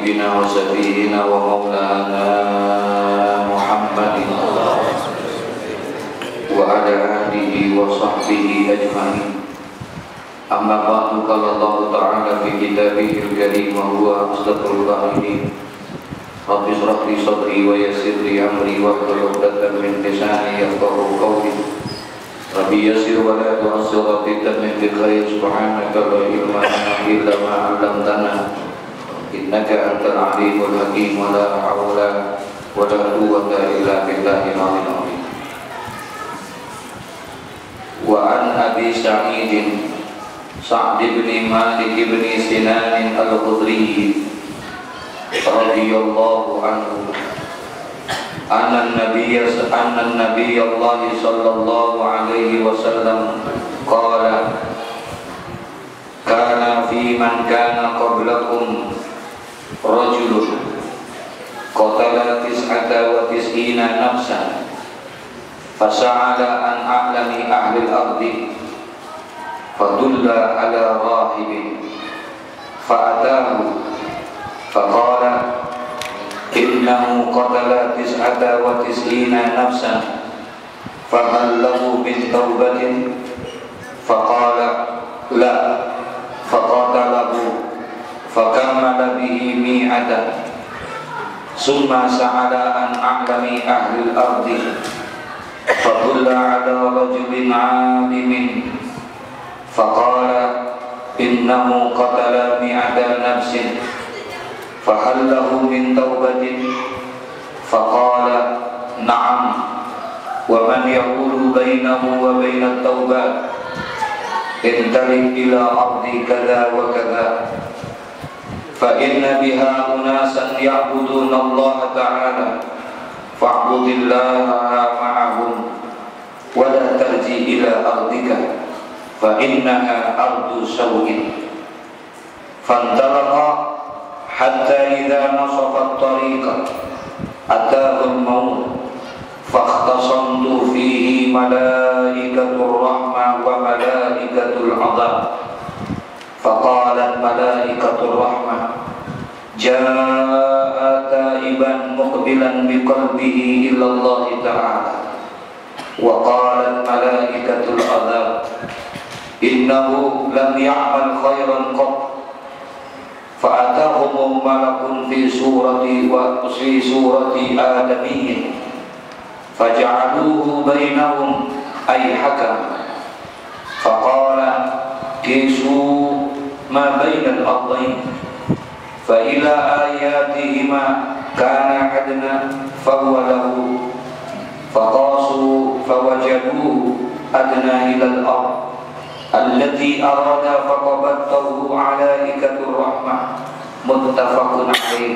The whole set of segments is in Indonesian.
حبيبنا وشفيعنا ومولانا محمد وعلى آله وصحبه أجمعين. أما بعد قال الله تعالى في كتابه الكريم وهو أصدق القائلين رب اشرح لي صدري ويسر لي أمري واحلل عقدة من لساني يفقهوا قولي رب يسر ولا تعسر رب تمم بالخير سبحانك لا علم لنا إلا ما علمتنا إنك أنت العليم الحكيم ولا حول ولا قوة إلا بالله العلي العظيم. وعن أبي سعيد سعد بن مالك بن سنان الخدري رضي الله عنه أن النبي الله صلى الله عليه وسلم قال كان في من كان قبلكم رجل قتل 99 نفسا فسأل عن أعلم أهل الأرض فدل على راهب فأتاه فقال إنه قتل 99 نفسا فهل له من توبة فقال لا فقاتله فكمل به 100 ثم سأل عن أعلم أهل الأرض فدل على رجل عالم فقال إنه قتل 100 نفس فهل له من توبة فقال نعم ومن يقول بينه وبين التوبة انطلق إلى أرض كذا وكذا فإن بها أناسا يعبدون الله تعالى فاعبد الله معهم ولا ترجع إلى أرضك فإنها أرض سوء فانطلق حتى إذا نصف الطريق أتاه الموت فاختصمت فيه ملائكة الرحمة وملائكة العذاب فقالت ملائكة الرحمة جاء تائبا مقبلا بقلبه إلى الله تعالى وقالت ملائكة العذاب إنه لم يعمل خيرا قط فأتاهم ملك في صورة آدمي فجعلوه بينهم أي حكم فقال كيسوا ما بين الأرضين فإلى آياتهما كان عدنا فهو له فقاسوا فوجدوه أدنى إلى الأرض التي أراد فقبضته ملائكة الرحمة متفق عليه.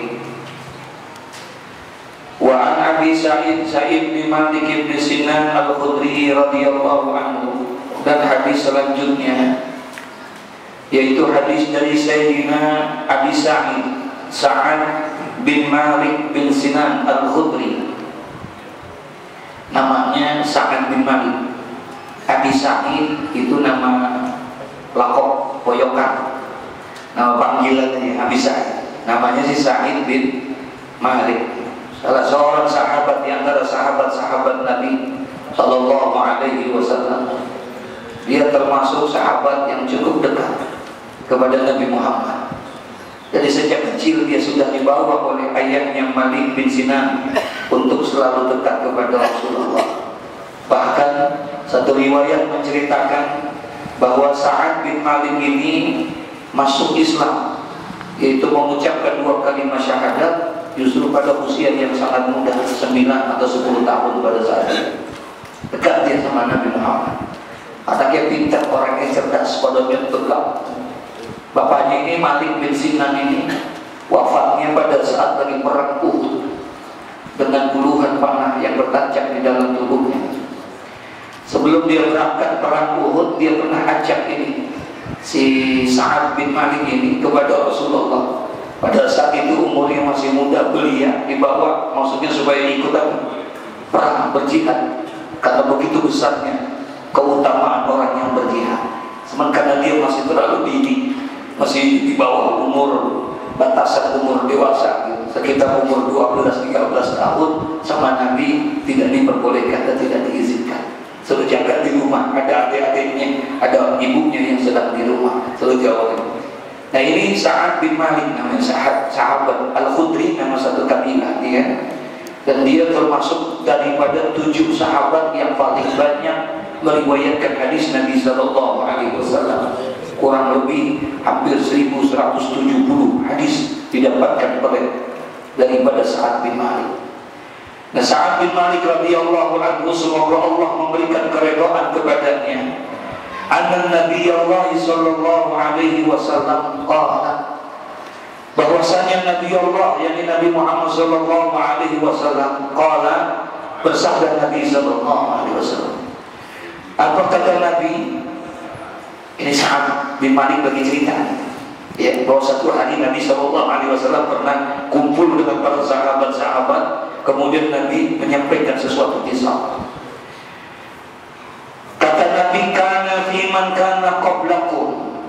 وعن أبي سعيد بن مالك بن سنان الخدري radhiyallahu anhu, dan hadis selanjutnya yaitu hadis dari Sayyidina Abi Sa'ad bin Malik bin Sinan al-Khudri. Namanya Sa'ad bin Malik. Abi Sa'id itu nama lakop poyokan, nama panggilannya Abi Sa'id. Namanya si Sa'id bin Malik, salah seorang sahabat di antara sahabat-sahabat Nabi Sallallahu Alaihi Wasallam. Dia termasuk sahabat yang cukup dekat kepada Nabi Muhammad. Jadi sejak kecil dia sudah dibawa oleh ayahnya Malik bin Sinan untuk selalu dekat kepada Rasulullah. Bahkan satu riwayat menceritakan bahwa Sa'ad bin Malik ini masuk Islam, yaitu mengucapkan 2 kalimat syahadat justru pada usia yang sangat muda, 9 atau 10 tahun pada saat itu. Dekat dia sama Nabi Muhammad. Anaknya pintar, orangnya cerdas, kodoknya tegak. Bapaknya ini Malik bin Sinan ini wafatnya pada saat lagi perang Uhud dengan puluhan panah yang bertancap di dalam tubuhnya. Sebelum dia berangkat perang Uhud, dia pernah ajak ini si Sa'ad bin Malik ini kepada Rasulullah. Pada saat itu umurnya masih muda, belia, dibawa maksudnya supaya ikut perang berjihad, karena begitu besarnya keutamaan orang yang berjihad. Sementara dia masih terlalu dini, masih di bawah umur batasan umur dewasa gitu. Sekitar umur 12-13 tahun sama Nabi tidak diperbolehkan dan tidak diizinkan. Selalu jaga di rumah, ada adik-adiknya, ada ibunya yang sedang di rumah, selalu jaga. Nah ini Sa'ad bin Malik namanya, sahabat Al-Khudri, nama satu kabilah dia. Dan dia termasuk daripada 7 sahabat yang paling banyak meriwayatkan hadis Nabi Sallallahu Alaihi Wasallam. Kurang lebih hampir 1170 hadis didapatkan daripada Sa'ad bin Malik. Nah Sa'ad bin Malik radhiyallahu anhu, semoga Allah memberikan keredaan kepadanya. Anna Nabi Allah Sallallahu Alaihi Wasallam qala, bahwasanya Nabi Allah yakni Nabi Muhammad Sallallahu Alaihi Wasallam qala, bersabda Nabi Sallallahu Alaihi Wasallam. Apa kata Nabi? Ini Sa'ad bin Malik bagi cerita ya, bahwa satu hari Nabi Sallallahu Alaihi Wasallam pernah kumpul dengan para sahabat-sahabat, kemudian Nabi menyampaikan sesuatu kisah. Kata Nabi, kana fiman kana qablakum,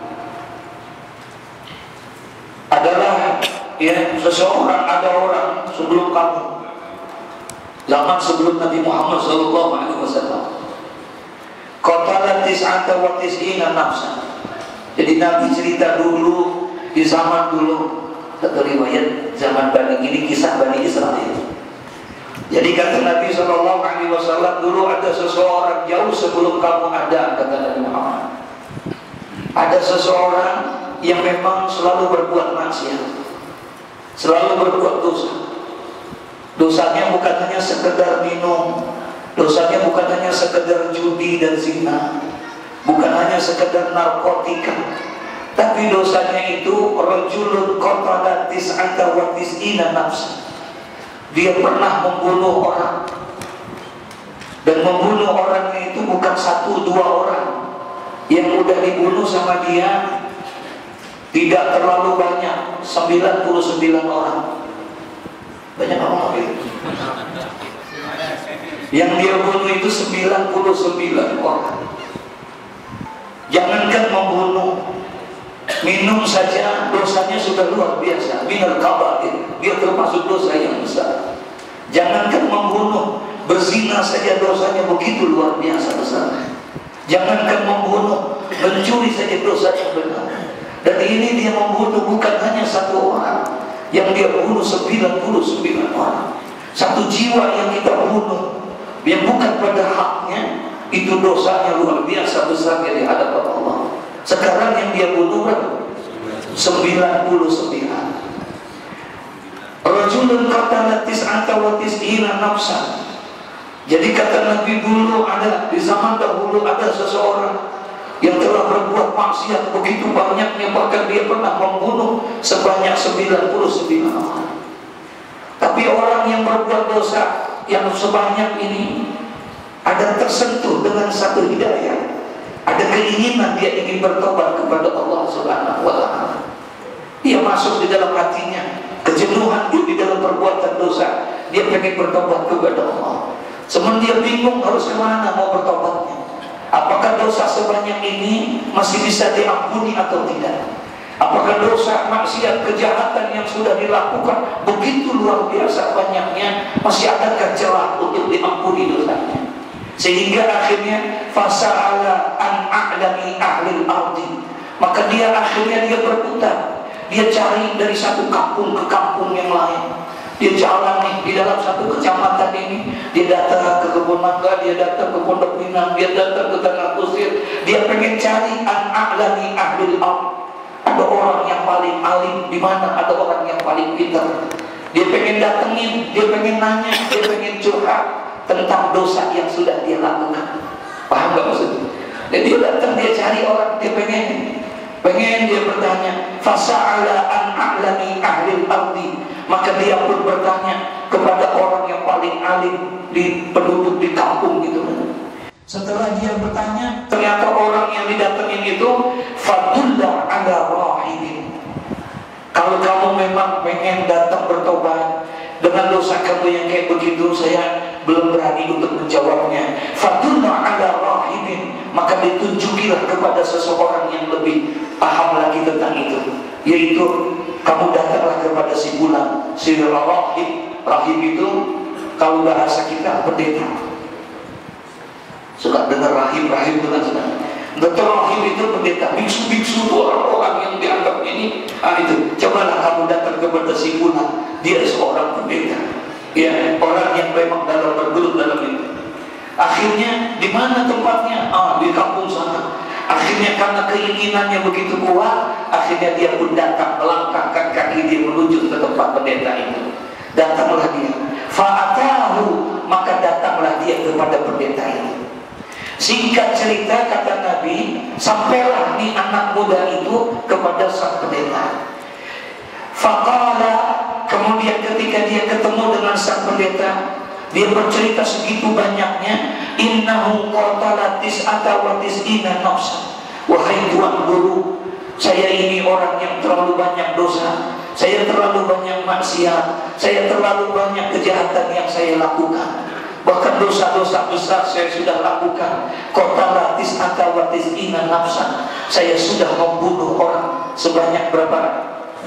adalah ya seseorang, ada orang sebelum kamu, zaman sebelum Nabi Muhammad Sallallahu Alaihi Wasallam, qatala tis'ata wa tis'ina nafsan. Jadi Nabi cerita dulu di zaman dulu, satu riwayat zaman Bani, ini kisah Bani Israel. Jadi kata Nabi Sallallahu Alaihi Wasallam, dulu ada seseorang jauh sebelum kamu ada, kata Nabi Muhammad. Ada seseorang yang memang selalu berbuat maksiat, selalu berbuat dosa. Dosanya bukan hanya sekedar minum, dosanya bukan hanya sekedar judi dan zina, bukan hanya sekedar narkotika, tapi dosanya itu rajulun qatala tis'ata wa tis'ina nafsan. Dia pernah membunuh orang, dan membunuh orangnya itu bukan 1-2 orang. Yang udah dibunuh sama dia tidak terlalu banyak, 99 orang. Banyak orang itu. Yang dia bunuh itu 99 orang. Jangankan membunuh, minum saja dosanya sudah luar biasa. Minal kabair, dia termasuk dosa yang besar. Jangankan membunuh, berzina saja dosanya begitu luar biasa besar. Jangankan membunuh, mencuri saja dosa yang benar. Dan ini dia membunuh bukan hanya 1 orang, yang dia bunuh 99 orang. Satu jiwa yang kita bunuh, yang bukan pada haknya, itu dosanya luar biasa besarnya di hadapan Allah. Sekarang yang dia bunuh 99. Rajulun qatala tis'ata wa tis'ina nafsan. Jadi kata Nabi, dulu ada, di zaman dahulu ada seseorang yang telah berbuat maksiat begitu banyaknya, bahkan dia pernah membunuh sebanyak 99 orang. Tapi orang yang berbuat dosa yang sebanyak ini ada tersentuh dengan satu hidayah, ada keinginan dia ingin bertobat kepada Allah Subhanahu wa Ta'ala. Dia masuk di dalam hatinya kejenuhan di dalam perbuatan dosa, dia pengen bertobat kepada Allah. Sementara dia bingung harus kemana mau bertobatnya. Apakah dosa sebanyak ini masih bisa diampuni atau tidak? Apakah dosa, maksiat, kejahatan yang sudah dilakukan begitu luar biasa banyaknya, masih adakah celah untuk diampuni dosanya? Sehingga akhirnya fasa'ala an a'lami ahlil ardi, maka dia akhirnya berputar, dia cari dari satu kampung ke kampung yang lain. Dia jalan nih di dalam satu kecamatan ini, dia datang ke kebun mangga, dia datang ke Pondok Pinang, dia datang ke Tanah Kusir. Dia pengen cari an a'lami ahlil ardi, ada orang yang paling alim di mana, ada orang yang paling pintar. Dia pengen datengin, dia pengen nanya, dia pengen curhat tentang dosa yang sudah dia lakukan. Paham gak maksudnya? Jadi dia datang, dia cari orang, dia pengen dia bertanya. Fasa'ala an a'lami ahlil ardi, maka dia pun bertanya kepada orang yang paling alim di penduduk di kampung gitu. Setelah dia bertanya, ternyata orang yang didatengin itu fadullah ala rahibin. Kalau kamu memang pengen datang bertobat dengan dosa kamu yang kayak begitu, saya belum berani untuk menjawabnya. Fadullah ala rahibin, maka ditunjukilah kepada seseorang yang lebih paham lagi tentang itu, yaitu kamu datanglah kepada si fulan, si rahib. Rahib itu kalau bahasa kita pendeta. Suka dengar rahib itu kan sudah. Dokter rahib itu pendeta, biksu-biksu itu orang-orang yang dianggap ini. Itu cobalah kamu datang kepada si fulan, dia seorang pendeta, ya, orang yang memang dalam bergelut dalam itu. Akhirnya di mana tempatnya? Di kampung sana. Akhirnya karena keinginannya begitu kuat, akhirnya dia pun datang, melangkahkan kaki dia menuju ke tempat pendeta itu. Datanglah dia, fa'atahu, maka datanglah dia kepada pendeta itu. Singkat cerita, kata Nabi, sampailah nih anak muda itu kepada sang pendeta. Faqala, kemudian ketika dia ketemu dengan sang pendeta, dia bercerita segitu banyaknya, innahu qatala tis'ata wa tis'ina nafsan. Wahai tuan guru, saya ini orang yang terlalu banyak dosa, saya terlalu banyak maksiat, saya terlalu banyak kejahatan yang saya lakukan. Bahkan dosa-dosa besar saya sudah lakukan. Qatala tis'ata wa tis'ina nafsan. Saya sudah membunuh orang sebanyak berapa?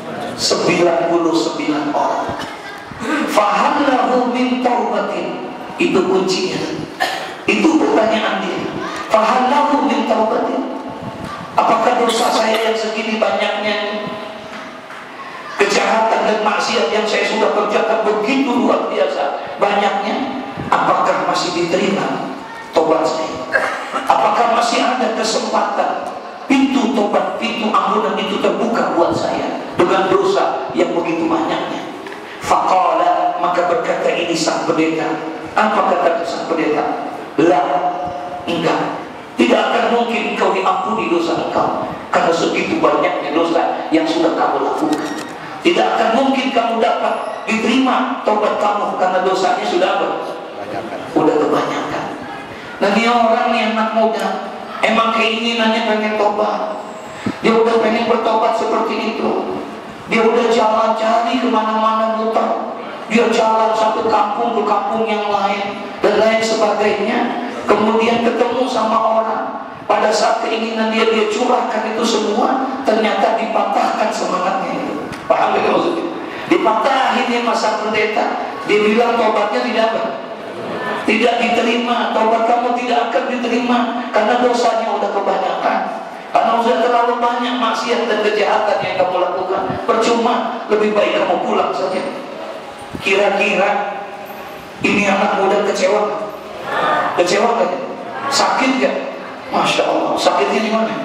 99 orang. Fahallahu min taubatin. Itu kuncinya. Itu pertanyaan dia. Fahallahu min taubatin. Apakah dosa saya yang segini banyaknya, kejahatan dan maksiat yang saya sudah kerjakan begitu luar biasa banyaknya, apakah masih diterima tobat saya? Apakah masih ada kesempatan pintu tobat, pintu ampunan itu terbuka buat saya dengan dosa yang begitu banyaknya? Faqala, maka berkata ini sang pendeta. Apa kata sang pendeta? La, enggak, tidak akan mungkin kau diampuni dosa engkau, karena segitu banyaknya dosa yang sudah kamu lakukan. Tidak akan mungkin kamu dapat diterima tobat kamu, karena dosanya sudah apa? Udah kebanyakan. Nah, dia orang nih anak muda, emang keinginannya pengen tobat. Dia udah pengen bertobat seperti itu. Dia udah jalan cari kemana-mana muter. Dia jalan satu kampung ke kampung yang lain dan lain sebagainya. Kemudian ketemu sama orang. Pada saat keinginan dia curahkan itu semua, ternyata dipatahkan semangatnya itu. Paham gak maksudnya? Dipatahin ya masa pendeta. Dia bilang tobatnya tidak apa? Tidak diterima. Tobat kamu tidak akan diterima karena dosanya udah kebanyakan. Karena sudah terlalu banyak maksiat dan kejahatan yang kamu lakukan. Percuma, lebih baik kamu pulang saja. Kira-kira ini anak muda kecewa? Kecewa gak? Sakit gak? Masya Allah, sakitnya di mana?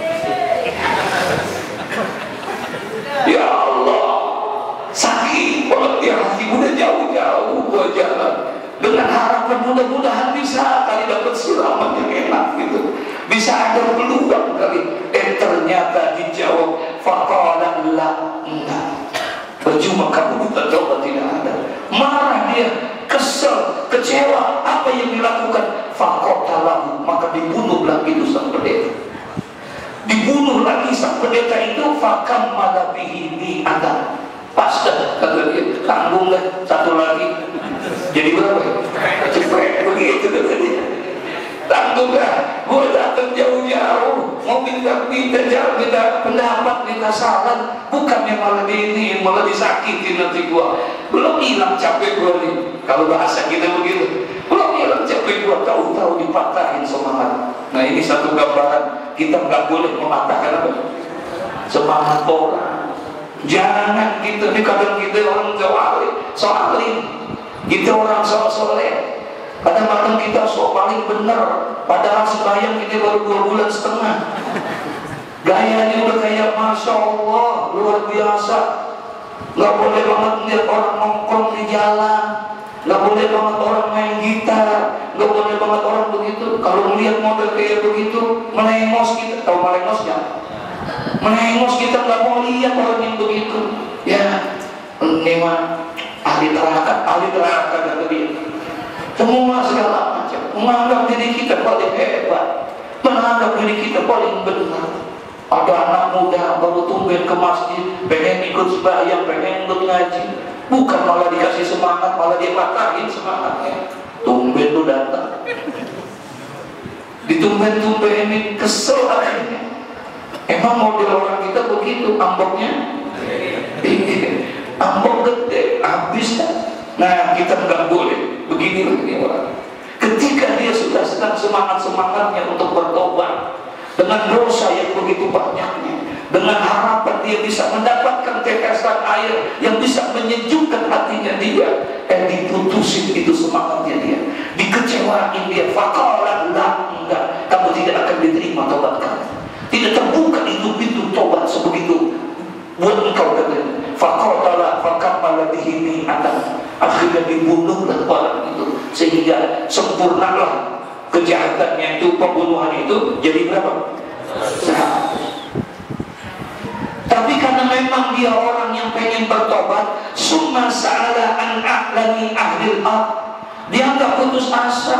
Ya Allah, sakit banget ya, hati udah jauh-jauh gua jalan dengan harapan mudah-mudahan bisa kali dapat siraman yang enak gitu, bisa ada peluang kali. Ternyata dijawab faqala la, enggak, percuma kamu minta coba, tidak ada. Marah dia, kesel, kecewa. Apa yang dilakukan? Faqatalahu, maka dibunuh lagi itu sang pendeta. Dibunuh lagi sang pendeta itu. Fakam malabihi mi'atan. Pas dah, kata dia, tanggung lah satu lagi. Jadi berapa? Cepet begitu kata dia. Tanggung lah, gue datang jauh-jauh, mau minta pendapat, minta saran, bukannya malah ini, malah disakitin nanti gue. Belum hilang capek gue nih, kalau bahasa kita begitu. Belum hilang capek gue, tahu-tahu dipatahin semangat. Nah, ini satu gambaran, kita nggak boleh mematahkan apa? Semangat orang. Jangan gitu, nih kadang kita orang soalin, kita orang soleh. Kadang-kadang kita paling benar, padahal sembahyang kita baru 2 bulan setengah. Gayanya udah kayak Masya Allah, luar biasa. Gak boleh banget lihat orang nongkrong di jalan, gak boleh banget orang main gitar, gak boleh banget orang begitu. Kalau melihat model kayak begitu, melengos kita. Tahu melengos ya? Melengos kita gak mau lihat orang yang begitu. Ya, ini mah ahli neraka kata dia. Semua segala macam, menganggap diri kita paling hebat, menganggap diri kita paling benar. Ada anak muda baru tumben ke masjid, pengen ikut sembahyang, pengen ikut ngaji, bukan malah dikasih semangat, malah dia patahin semangatnya. Tumben lu datang, ditumben-tumbenin, kesel akhirnya. Emang model orang kita begitu, amboknya? ambok gede, habis kan? Nah, kita nggak boleh begini orang. Ketika dia sudah sedang semangatnya untuk bertobat dengan dosa yang begitu banyaknya, dengan harapan dia bisa mendapatkan tetesan air yang bisa menyejukkan hatinya dia, diputusin itu semangatnya dia, dikecewain dia, faqala enggak, kamu tidak akan diterima tobat kamu, tidak terbuka itu pintu tobat sebegitu buat engkau katanya. Faqala faqamala bihi mi'atan, akhirnya dibunuhlah orang itu sehingga sempurnalah kejahatannya itu, pembunuhan itu jadi berapa? 100. Tapi karena memang dia orang yang pengen bertobat, summa sa'ala an a'lami ahlil ard, dia nggak putus asa,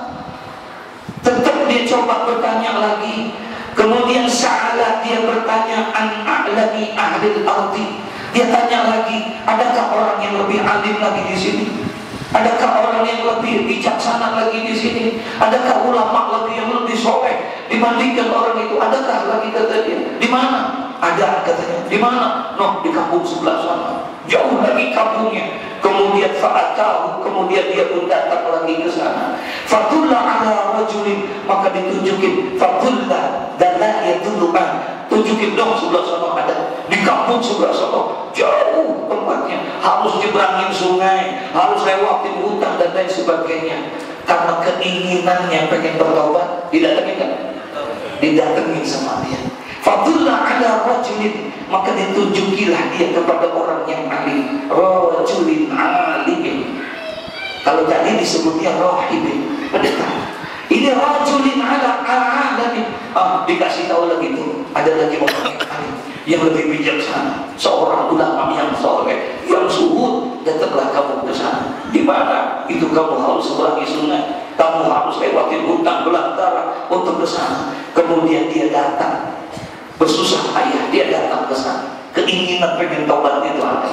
tetap dia coba bertanya lagi. Kemudian sa'ala, dia bertanya an a'lami ahlil ardi, dia tanya lagi, adakah orang yang lebih alim lagi di sini? Adakah orang yang lebih bijaksana lagi di sini? Adakah ulama lagi yang lebih soleh dibandingkan orang itu? Adakah lagi, kata dia? Di mana? Ada, katanya. Di mana? No, di kampung sebelah sana. Jauh lagi kampungnya. Kemudian fa'atahu, kemudian dia pun datang lagi ke sana. Fatulla ala rajulin, maka ditunjukin. Fatulla dan la yadullu'an, tunjukin dong sebelah sana ada. Di kampung sebelah sana jauh tempatnya, harus nyebrangin sungai, harus lewatin hutan dan lain sebagainya. Karena keinginannya pengen bertobat, didatengin kan? Didatengin sama dia. Fatulla ala rajulin, maka ditunjukilah dia kepada orang yang alim. Rajulin alim. Kalau tadi disebutnya rahibin, pendeta. Ini rajulin ala alamin. Dikasih tahu lagi tuh, ada lagi orang yang alim, yang lebih bijaksana, seorang ulama yang soleh, yang suhud. Datanglah kamu ke sana. Di mana? Itu kamu harus seberangi sungai, kamu harus lewatin hutan belantara untuk ke sana. Kemudian dia datang, bersusah payah dia datang ke sana. Keinginan pengen tobat itu ada.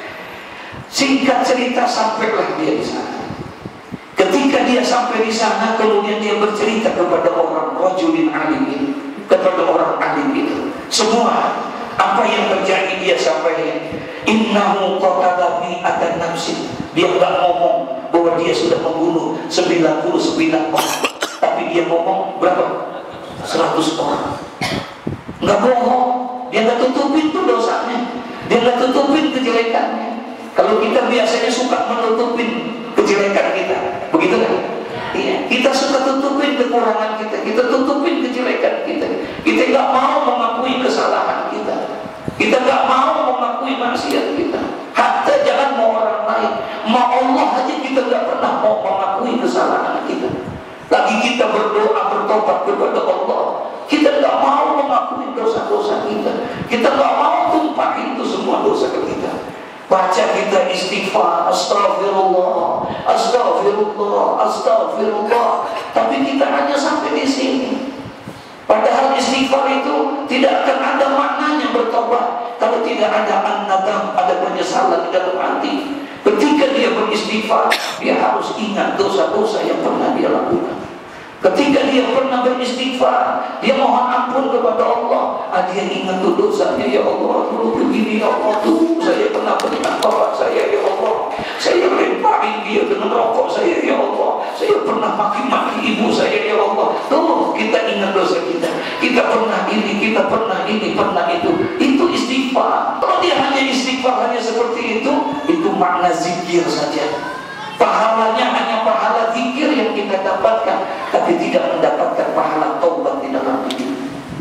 Singkat cerita, sampailah dia di sana. Ketika dia sampai di sana, kemudian dia bercerita kepada orang rajulin alim ini, kepada orang alim itu, semua apa yang terjadi dia sampaikan. Innahu qatala mi'atan nafsin. Dia enggak ngomong bahwa dia sudah membunuh 99 orang, tapi dia ngomong berapa? 100 orang. Enggak bohong, dia enggak tutupin tuh dosanya, dia enggak tutupin kejelekannya. Kalau kita biasanya suka menutupin kejelekan kita, begitu kan? Iya, kita suka tutupin kekurangan kita, kita tutupin kejelekan kita. Kita nggak mau mengakui kesalahan kita, kita nggak mau mengakui maksiat kita. Hatta jangan mau orang lain, mau Allah aja kita nggak pernah mau mengakui kesalahan kita. Lagi kita berdoa bertobat kepada Allah, kita nggak mau mengakui dosa-dosa kita, kita nggak mau tumpahin itu semua dosa ke kita. Baca kita istighfar, astagfirullah, astagfirullah, astagfirullah, tapi kita hanya sampai di sini. Padahal istighfar itu tidak akan ada maknanya bertobat kalau tidak ada an-nadam, ada penyesalan di dalam hati. Ketika dia beristighfar, dia harus ingat dosa-dosa yang pernah dia lakukan. Ketika dia pernah beristighfar, dia mohon ampun kepada Allah. Dia ingat tuh dosanya, ya Allah, dulu begini, ya Allah, tuh saya pernah berikan bapak saya, ya Allah, saya lemparin dia dengan rokok saya, ya Allah, saya pernah maki-maki ibu saya, ya Allah. Tuh kita ingat dosa kita, kita pernah ini, kita pernah ini, pernah itu istighfar. Kalau dia hanya istighfar hanya seperti itu makna zikir saja. Pahalanya hanya pahala zikir yang kita dapatkan, tapi tidak mendapatkan pahala taubat di dalam hidup.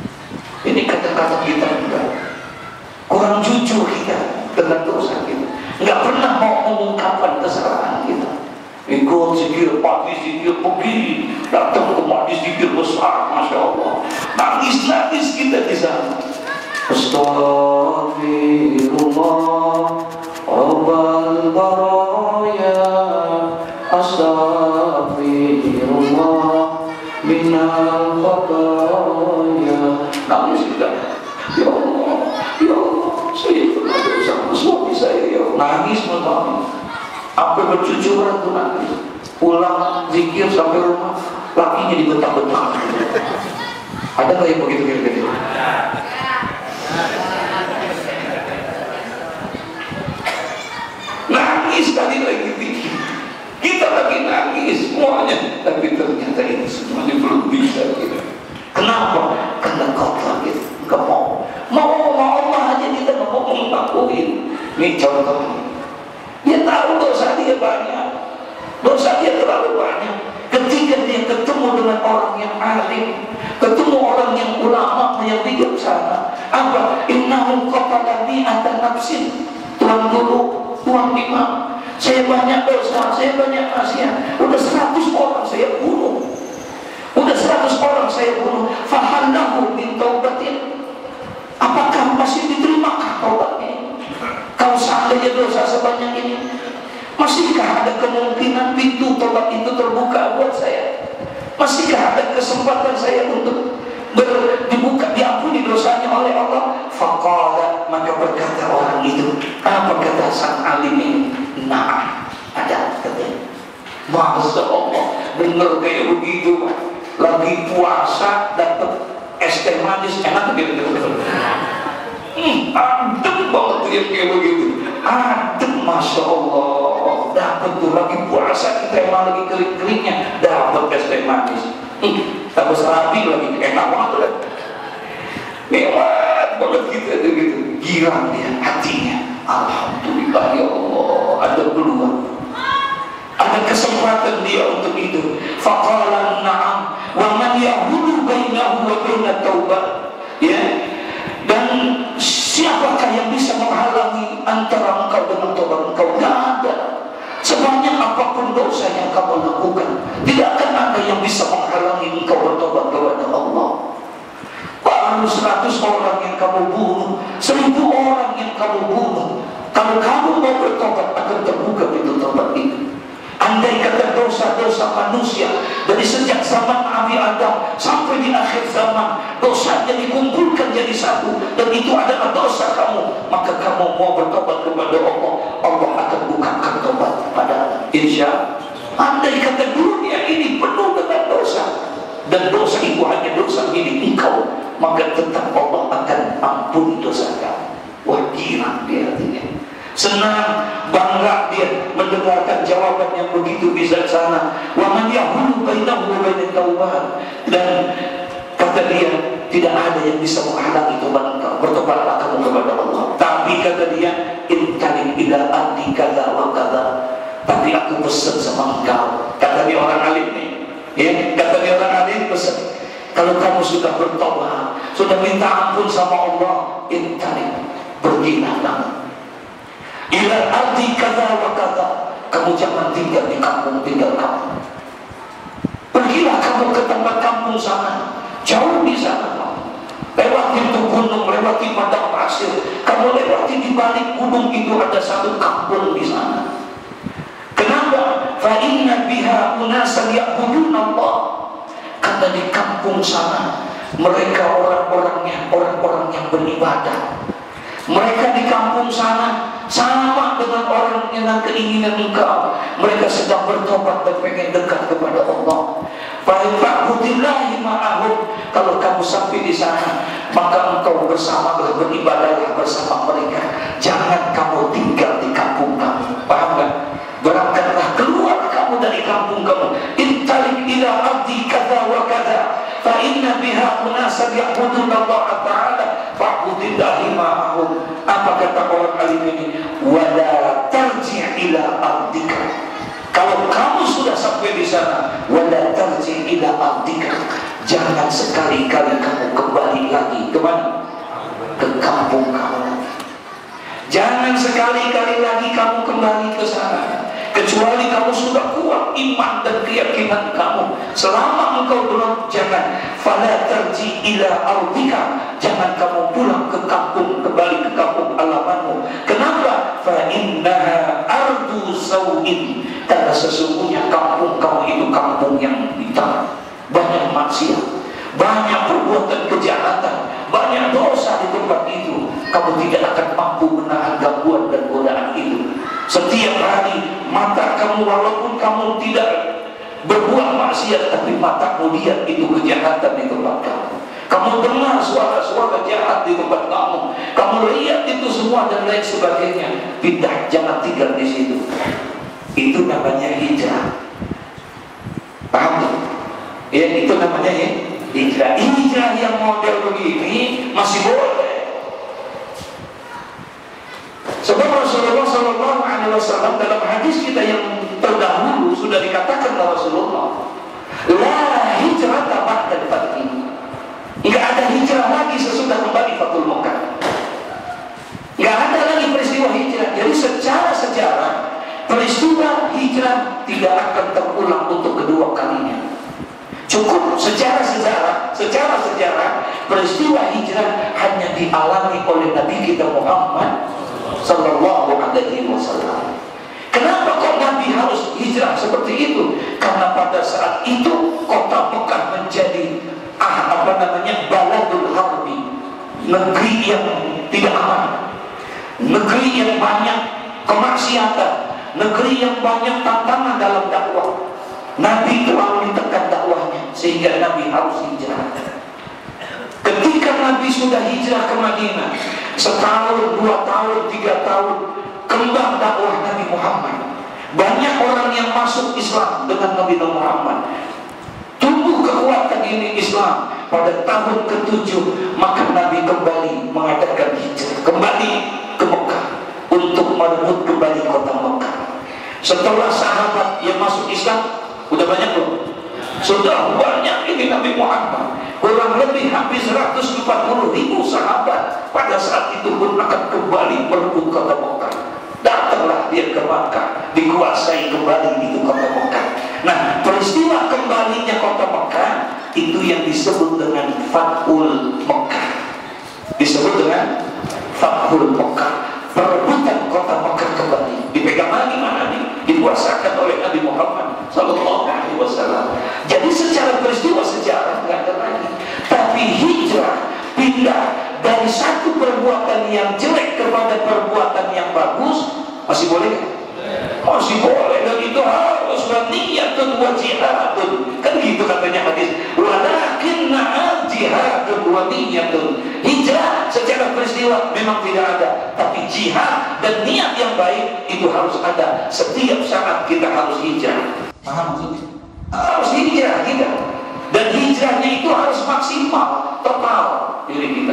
Ini kata-kata kita juga kurang jujur kita dengan dosa kita, nggak pernah mau mengungkapkan kesalahan kita. Ikut zikir pagi, zikir pagi, datang ke majlis zikir besar, masya Allah, nangis kita di sana. Astagfirullah Rabbal baraya, astagfirullah minal khataya. Nangis kita, ya Allah, saya pernah dosa sama suami saya, ya nangis malam, sampai bercucuran tuh nangis. Pulang zikir sampai rumah, lakinya dibentak-bentak. Ada nggak yang begitu kira-kira? mau ngakuin. Ini contoh. Dia tahu dosa dia banyak, dosa dia terlalu banyak. Ketika dia ketemu dengan orang yang alim, ketemu orang yang ulama yang bijaksana, apa? Innahum qatala mi'ata nafsin. Tuan guru, tuan imam, saya banyak dosa, saya banyak maksiat. Udah 100 orang saya bunuh. Udah 100 orang saya bunuh. Fahallahu min taubatin. Apakah masih diterima taubatnya? Kalau seandainya dosa sebanyak ini, masihkah ada kemungkinan pintu taubat itu terbuka buat saya? Masihkah ada kesempatan saya untuk dibuka, diampuni dosanya oleh Allah? Faqala, maka berkata orang itu, apa kata sang alim ini? Nah, ada katanya. Masya Allah, bener kayak begitu. Lagi puasa dapat es teh manis enak gitu. Adem banget dia kayak begitu. Adem, Masya Allah. Dapat tuh lagi puasa kita emang lagi kering-keringnya, dapat es teh manis. Tambah serapi lagi, enak banget lah. Nikmat banget kita tuh gitu. Girang dia hatinya. Alhamdulillah ya Allah, ada peluang, ada kesempatan dia untuk itu. Faqala na'am wa man yahulu bainahu wa bainat taubat. Ya. Dan siapakah yang bisa menghalangi antara engkau dengan taubat engkau? Tidak ada. Sebanyak apapun dosa yang kamu lakukan, tidak akan ada yang bisa menghalangi engkau bertobat kepada Allah. Baru 100 orang yang kamu bunuh, 1000 orang yang kamu bunuh, kalau kamu mau bertobat akan terbuka pintu tobat itu. Andai kata dosa-dosa manusia dari sejak zaman Nabi Adam sampai di akhir zaman, dosanya dikumpulkan jadi satu, dan itu adalah dosa kamu, maka kamu mau bertobat kepada Allah, Allah akan bukakan tobat pada insya. Andai kata dunia ini penuh dengan dosa, dan dosa itu hanya dosa milik engkau, maka tetap Allah akan ampuni dosa kamu. Wah, gila dia artinya. Senang, bangga dia mendengarkan jawaban yang begitu bijaksana. Wa man yahulu bainahu wa bainat taubat. Dan kata dia, tidak ada yang bisa menghalangi tobat engkau. Bertobatlah kamu kepada Allah. Tapi kata dia, intalim ila adi kada wa kada. Tapi aku pesan sama engkau. Kata dia orang alim nih. Ya, kata dia orang alim pesan. Kalau kamu sudah bertobat, sudah minta ampun sama Allah, intalim, pergilah kamu ila ardi kata wa kata. Kamu jangan tinggal di kampung, tinggal kamu. Pergilah kamu ke tempat kampung sana, jauh di sana kamu. Lewati itu gunung, lewati padang pasir. Kamu lewati di balik gunung itu ada satu kampung di sana. Kenapa? Fa inna biha unasan ya'budun Allah. Karena di kampung sana mereka orang-orang yang beribadah. Mereka di kampung sana sama dengan orang yang keinginan engkau. Mereka sedang bertobat dan pengen dekat kepada Allah. Fa'budillahi ma'ahum. Kalau kamu sampai di sana, maka engkau bersamalah, beribadahlah bersama mereka. Jangan kamu tinggal di kampung kamu. Paham gak? Berangkatlah keluar kamu dari kampung kamu. Intalik ila ardi kada wa kada. Fa inna biha unasan ya'budun Allah Ta'ala fa'budillahi ma'ahum. Apa kata orang alim ini? Wala tarji' ila ardika. Kalau kamu sudah sampai di sana, wala tarji' ila ardika, jangan sekali-kali kamu kembali lagi ke mana? Ke kampung kamu. Jangan sekali-kali lagi kamu kembali ke sana, kecuali kamu sudah kuat iman dan keyakinan kamu. Selama engkau belum, jangan. Fala tarji ila ardika, jangan kamu pulang ke kampung, kembali ke kampung alamanmu. Kenapa? Fa innaha ardu sau'in, karena sesungguhnya kampung kamu itu kampung yang hitam, banyak maksiat, banyak perbuatan kejahatan, banyak dosa di tempat itu. Kamu tidak akan mampu menahan gangguan dan godaan itu. Setiap hari mata kamu, walaupun kamu tidak berbuat maksiat, tapi matamu lihat itu kejahatan di tempat kamu. Kamu dengar suara-suara jahat di tempat kamu. Kamu lihat itu semua dan lain sebagainya. Pindah, jangan tinggal di situ. Itu namanya hijrah. Paham? Ya, itu namanya hijrah. Hijrah yang model begini masih boleh. Wasallam dalam hadis kita yang terdahulu sudah dikatakan oleh Rasulullah, la hijrata ba'dal fath. Enggak ada hijrah lagi sesudah kembali Fathul Mekah. Enggak ada lagi peristiwa hijrah. Jadi secara sejarah peristiwa hijrah tidak akan terulang untuk kedua kalinya. Cukup secara sejarah peristiwa hijrah hanya dialami oleh Nabi kita Muhammad sallallahu alaihi wasallam. Kenapa kok Nabi harus hijrah seperti itu? Karena pada saat itu kota Mekah menjadi baladul harbi, negeri yang tidak aman, negeri yang banyak kemaksiatan, negeri yang banyak tantangan dalam dakwah. Nabi terlalu ditekan dakwahnya sehingga Nabi harus hijrah. Ketika Nabi sudah hijrah ke Madinah, setahun, 2 tahun, 3 tahun, kembang dakwah Nabi Muhammad. Banyak orang yang masuk Islam dengan Nabi Muhammad. Tumbuh kekuatan ini Islam. Pada tahun ke-7, maka Nabi kembali mengadakan hijrah, kembali ke Mekah untuk merebut kembali kota Mekah. Setelah sahabat yang masuk Islam, udah banyak belum? Sudah banyak ini Nabi Muhammad. Kurang lebih hampir 140.000 sahabat pada saat itu pun akan kembali merebut kota Mekah. Datanglah dia ke Mekah, dikuasai kembali itu kota Mekah. Nah, peristiwa kembalinya kota Mekah itu yang disebut dengan Fathul Mekah. Disebut dengan Fathul Mekah. Perebutan kota Mekah kembali. Dipegang lagi mana nih? Dikuasakan oleh Nabi Muhammad sallallahu alaihi wasallam. Jadi secara peristiwa sejarah nggak ada lagi. Tapi hijrah pindah dari satu perbuatan yang jelek kepada perbuatan yang bagus, masih boleh kan? Masih boleh, dan itu harus niyatun wa jihadun. Kan gitu katanya hadis. Walakinna jihadun wa niyatun. Hijrah secara peristiwa memang tidak ada, tapi jihad dan niat yang baik itu harus ada. Setiap saat kita harus hijrah. Paham maksudnya? Harus hijrah kita. Dan hijrahnya itu harus maksimal, total diri kita.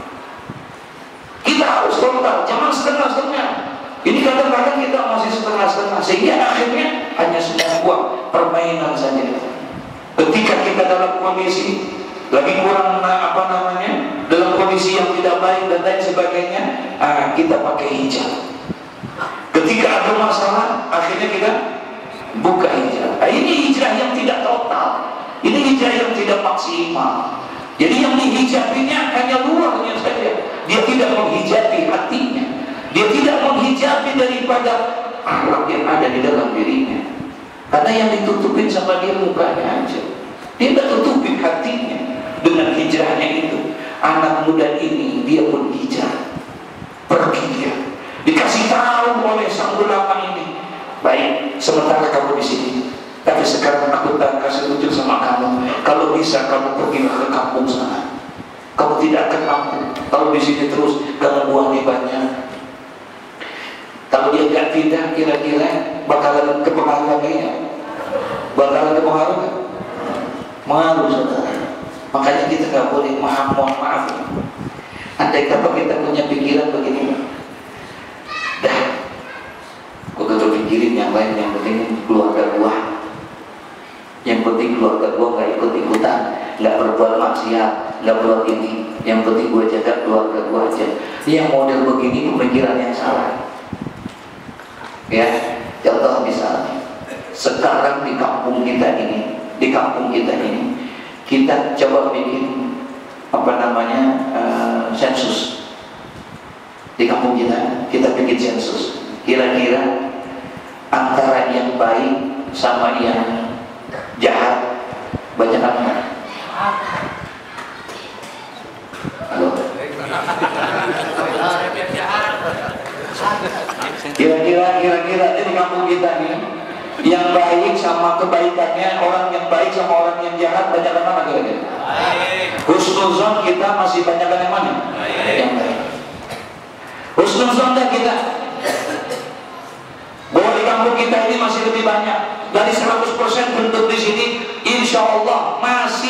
Kita harus total, jangan setengah-setengah. Ini kadang-kadang kita masih setengah-setengah, sehingga akhirnya hanya sebuah permainan saja. Ketika kita dalam kondisi lagi kurang dalam kondisi yang tidak baik dan lain sebagainya, kita pakai hijab. Ketika ada masalah, akhirnya kita buka hijab. Ini hijrah yang tidak total, ini hijrah yang tidak maksimal. Jadi yang dihijabinya hanya luarnya saja, dia tidak menghijabi hatinya. Dia tidak menghijabi daripada akhlak yang ada di dalam dirinya. Karena yang ditutupin sama dia mukanya aja. Dia tidak tutupin hatinya. Dengan hijrahnya itu, anak muda ini dia pun hijrah. Pergi dia. Dikasih tahu oleh sang ulama ini, baik, sementara kamu di sini, tapi sekarang aku tak kasih tunjuk sama kamu. Kalau bisa kamu pergilah ke kampung sana. Kamu tidak akan mampu kalau di sini terus kamu buang banyak. Kalau dia nggak pindah, kira-kira bakalan kepengaruh kayaknya, bakalan kepengaruh kan? Malu saudara. Makanya kita nggak boleh mohon maaf. Andai kata kita punya pikiran begini, dah, gua gak pikirin yang lain, yang penting keluarga gua. Yang penting keluarga gua nggak ikut-ikutan, nggak berbuat maksiat, nggak buat ini. Yang penting gua jaga keluarga gua aja. Yang model begini pemikiran yang salah. Ya, contoh misalnya sekarang di kampung kita ini, kita coba bikin sensus. Di kampung kita bikin sensus. Kira-kira antara yang baik sama yang jahat banyak apa? Halo. Kira-kira di kampung kita nih, yang baik sama kebaikannya, orang yang baik sama orang yang jahat banyak yang mana kira-kira? Husnuzon kita masih banyak yang mana? Yang baik. Husnuzon kita bahwa di kampung kita ini masih lebih banyak dari 100% penduduk di sini, insya Allah masih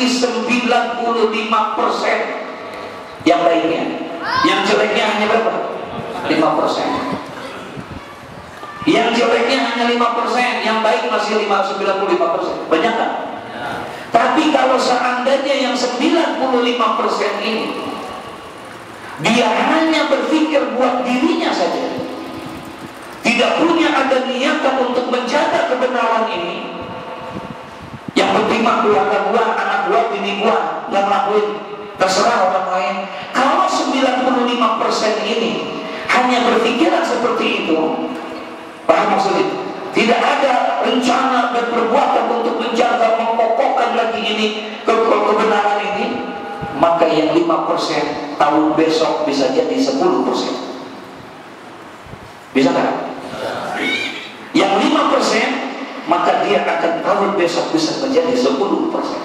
95% yang baiknya. Yang jeleknya hanya berapa? 5%. Yang jeleknya hanya 5%, yang baik masih 95%. Banyak kan? Tapi kalau seandainya yang 95% ini dia hanya berpikir buat dirinya saja, tidak punya ada niatan untuk menjaga kebenaran ini, yang penting mah keluarga gua, anak gua, bini gua nggak ngelakuin, terserah orang lain. Kalau 95% ini hanya berpikiran seperti itu, paham maksudnya? Tidak ada rencana dan perbuatan untuk menjaga, mengokohkan lagi ini kebenaran ini, maka yang 5% tahun besok bisa jadi 10%. Bisa nggak? Yang 5% maka dia akan tahun besok bisa menjadi 10%.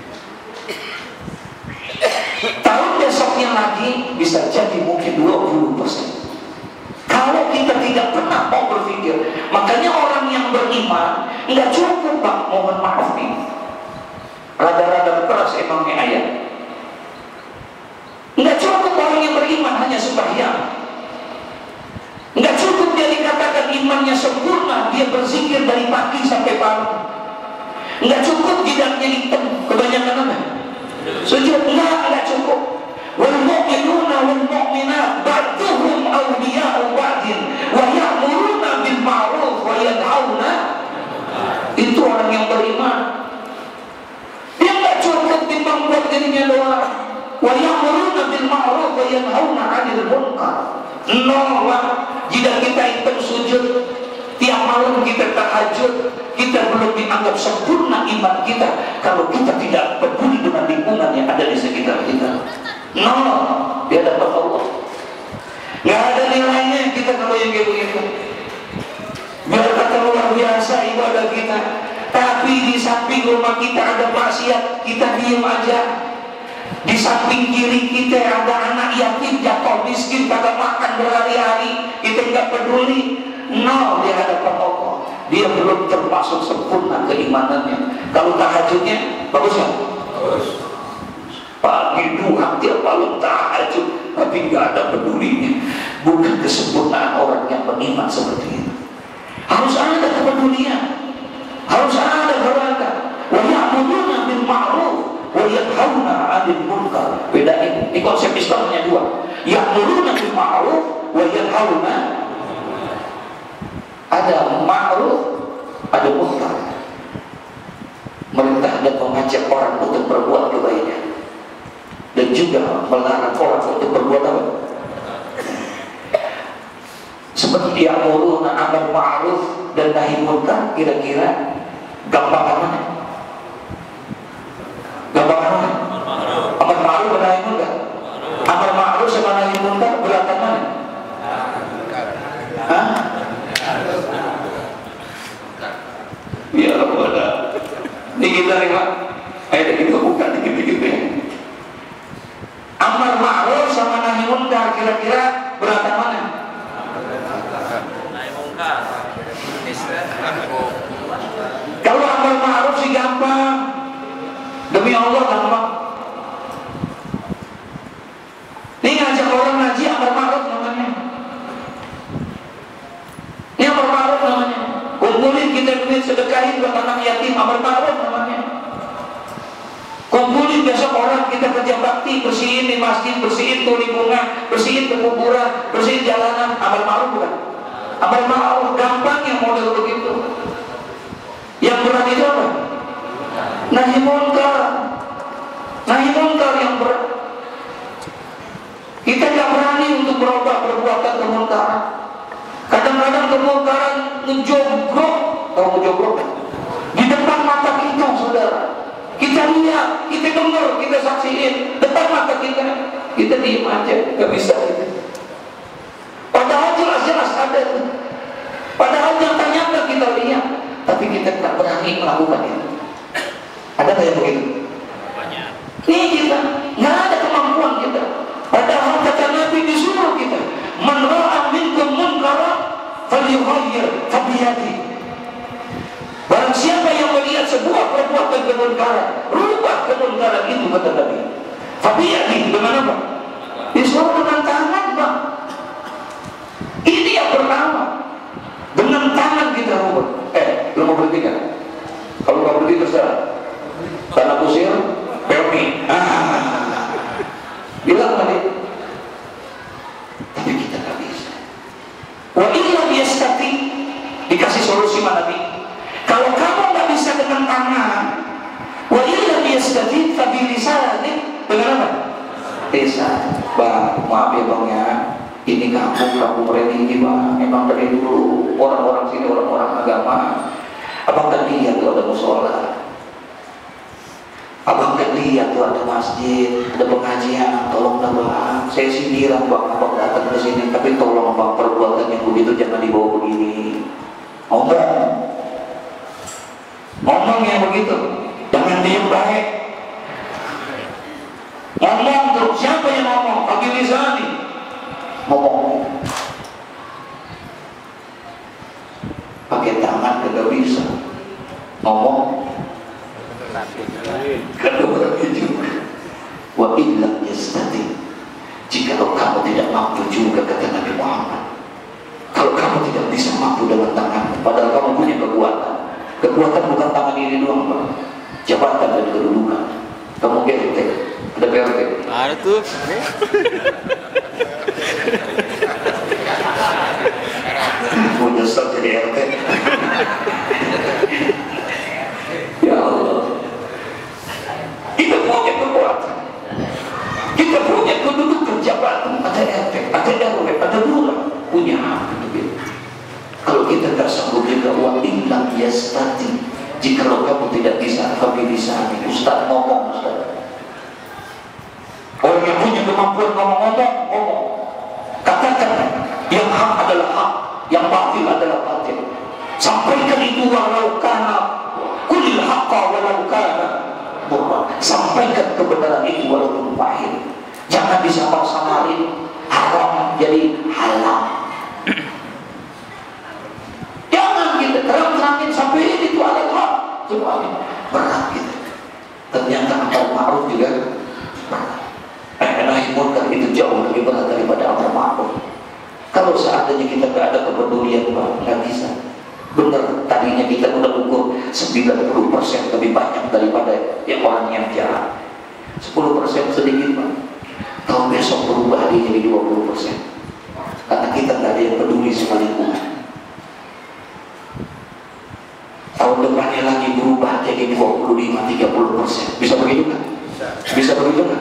Tahun besoknya lagi bisa jadi mungkin 20%. Kalau kita tidak pernah mau berpikir, makanya orang yang beriman nggak cukup, Pak, mohon maaf nih, rada-rada keras emangnya ayat. Nggak cukup orang yang beriman hanya sembahyang. Nggak cukup dia dikatakan imannya sempurna, dia berzikir dari pagi sampai malam. Nggak cukup jidatnya hitam, kebanyakan apa? Sujud, nggak cukup. Wal mu'minuna wal mu'minat ba'duhum awliya'u ba'din wa ya'muruna bil ma'ruf wa yanhauna. Itu orang yang beriman. Dia nggak cukup timbang buat dirinya doang. Wa ya'muruna bil ma'ruf wa yanhauna 'anil munkar. Jika kita itu sujud tiap malam, kita tahajud, kita belum dianggap sempurna iman kita kalau kita tidak peduli dengan lingkungan yang ada di sekitar kita. Di hadapan Allah nggak ada nilainya kita kalau yang kayak begitu. Biar kata luar biasa ibadah kita, tapi di samping rumah kita ada maksiat, kita diem aja. Di samping kiri kita ada anak yatim jatuh miskin kagak makan berhari-hari, kita nggak peduli. Di hadapan Allah dia belum termasuk sempurna keimanannya. Kalau tahajudnya bagus ya? Bagus. Pagi duha tiap malam tahajud, tapi nggak ada pedulinya. Bukan kesempurnaan orang yang beriman seperti itu. Harus ada kepedulian, harus ada gerakan. Wa ya'muruna bil ma'ruf wa yanhauna 'anil munkar. Bedain, ini konsep Islamnya dua. Ya'muruna bil ma'ruf wa yanhauna. Ada ma'ruf, ada munkar. Merintah dan mengajak orang untuk berbuat kebaikan, dan juga melarang orang untuk berbuat apa? Seperti ya'muruna amar ma'ruf dan nahi munkar, kira-kira gampangan mana? Gampangan mana? Amar ma'ruf dan nahi munkar. Amar ma'ruf sama nahi munkar beratan mana? Hah? Ya Allah. Ini kita nih Pak, ayat itu bukan dikit-dikit ya. Amar ma'ruf sama nahi munkar kira-kira beratan mana? Nahi munkar. Kalau amar ma'ruf sih gampang, demi Allah gampang. Ini ngajak orang ngaji amar ma'ruf namanya. Ini amar ma'ruf namanya. Kumpulin kita duit sedekahin buat anak yatim, amar ma'ruf namanya. Kumpulin besok orang kita kerja bakti, bersihin di masjid, bersihin tuh lingkungan, bersihin kuburan, bersihin jalanan, amar ma'ruf bukan? Amar ma'ruf gampang yang model begitu. Yang berat itu apa? Nahi munkar. Nahi munkar yang berat. Kita tidak berani untuk berubah perbuatan kemunkaran. Kadang-kadang kemunkaran ngejogrok, tahu ngejogrok? Di depan mata kita, saudara. Kita lihat, kita dengar, kita saksiin depan mata kita diem aja, gak bisa gitu. Padahal jelas-jelas ada, padahal nyata-nyata kita lihat, tapi kita tak berani melakukan itu. Ada nggak yang begitu? Banyak. Ini kita nggak ada kemampuan kita. Padahal kata Nabi disuruh kita, man ra'a minkum munkaran falyughayyir biyadihi. Barang siapa yang melihat sebuah perbuatan kemunkaran, rubah kemunkaran itu, kata Nabi. Fabiyadihi, dengan apa? Disuruh dengan tangan, Bang. Ini yang pertama. Dengan Ustaz? Tanah kusir, Pelmi. Bilang tadi. Tapi kita nggak bisa. Wa illa yastati, dikasih solusi mana Nabi? Kalau kamu nggak bisa dengan tangan, wa illa yastati fabilisani, dengan apa? Lisan. Bang, maaf ya bang ya, ini kampung religi bang. Memang dari dulu orang-orang sini orang-orang agama. Abang kan lihat tuh ada musola, abang kan lihat tuh ada masjid, ada pengajian. Tolong bang, saya sindiran bang, abang datang ke sini, tapi tolong bang, perbuatan yang begitu jangan dibawa begini. Ngomong yang begitu, jangan diem baik. Ngomong tuh, siapa yang ngomong? Pakai lisan nih, ngomong. Pakai tangan tidak bisa ngomong, kedua juga. Wa illa yastati, jika kamu tidak mampu juga, kata Nabi Muhammad, kalau kamu tidak bisa mampu dengan tangan, padahal kamu punya kekuatan. Kekuatan bukan tangan ini doang, Pak. Jabatan dan kedudukan. Kamu PRT, ada PRT. Ada tuh. Punya staf jadi RT. Ya Allah, kita punya kekuatan, kita punya kedudukan jabatan, ada RT, ada RW, ada lurah, punya hak untuk itu. Kalau kita tak sanggup juga, wa illa yastati, jika kamu tidak bisa, kami bisa. Ustaz ngomong, Ustaz. Orang yang punya kemampuan ngomong. Katakan yang hak adalah hak, yang batil adalah batil. Sampaikan itu walau kana, kulil haqqa walau kana murra. Sampaikan kebenaran itu walaupun pahit. Jangan disamar-samarin haram jadi halal. Jangan kita terang-terangin sampai ini itu adalah semuanya berat gitu. Ternyata amar ma'ruf juga berat. Nahi munkar itu jauh lebih berat daripada amar ma'ruf. Kalau seandainya kita tidak ada kepedulian, Pak, nggak bisa. Benar, tadinya kita udah ukur 90% lebih banyak daripada yang orang yang jahat. 10% sedikit, Pak. Tahun besok berubah dia jadi 20%. Karena kita nggak ada yang peduli sama lingkungan. Tahun depannya lagi berubah jadi 25-30%. Bisa begitu kan? Bisa begitu kan?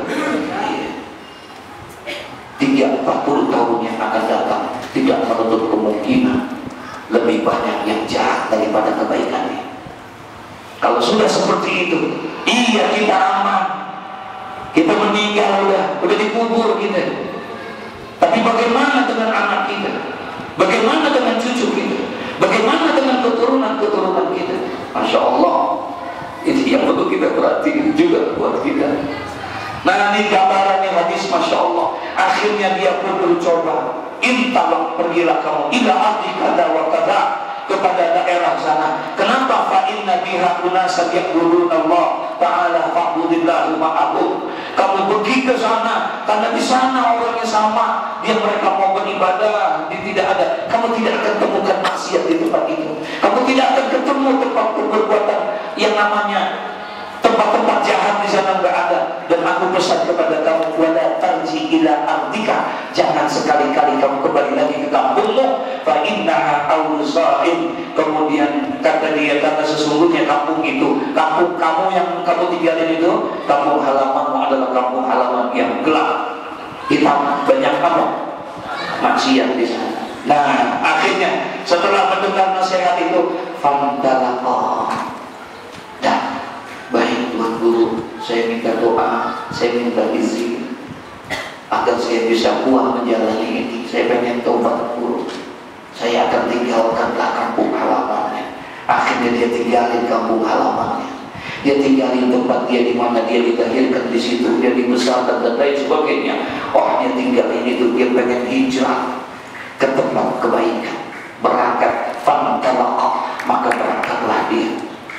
30-40 tahun yang akan datang tidak menutup kemungkinan lebih banyak yang jahat daripada kebaikannya. Kalau sudah seperti itu, iya kita aman, kita meninggal udah dikubur kita. Tapi bagaimana dengan anak kita? Bagaimana dengan cucu kita? Bagaimana dengan keturunan kita? Masya Allah, itu yang perlu kita perhatikan juga buat kita. Nah, ini gambarannya hadis, Masya Allah. Akhirnya dia pun bercoba, intalak, pergilah kamu ila ardi kada wa kada, kepada daerah sana. Kenapa? Fa inna biha unasan ya'buduna Allah ta'ala fa'budillahu ma'ahum. Kamu pergi ke sana karena di sana orangnya sama, dia mereka mau beribadah, dia tidak ada. Kamu tidak akan temukan maksiat di tempat itu. Kamu tidak akan ketemu tempat perbuatan yang namanya tempat-tempat jahat di sana nggak ada. Dan aku pesan kepada kamu, wala tarji ila ardika, jangan sekali-kali kamu kembali lagi ke kampungmu. Fa innaha awsa'in, kemudian kata dia, kata sesungguhnya kampung itu, kampung kamu yang kamu tinggalin itu, kampung halamanmu adalah kampung halaman yang gelap, hitam, banyak apa? Maksiat di sana. Nah, akhirnya setelah mendengar nasihat itu, fantalaqa, dan baik Tuhan Guru, saya minta doa, saya minta izin agar saya bisa kuat menjalani ini. Saya pengen taubat Guru, saya akan tinggalkanlah kampung halamannya. Akhirnya dia tinggalin kampung halamannya, dia tinggalin tempat dia di mana dia dilahirkan, di situ dia dibesarkan dan lain sebagainya. Oh, dia tinggalin itu, dia pengen hijrah ke tempat kebaikan, berangkat. Fantalaqa, maka berangkatlah dia.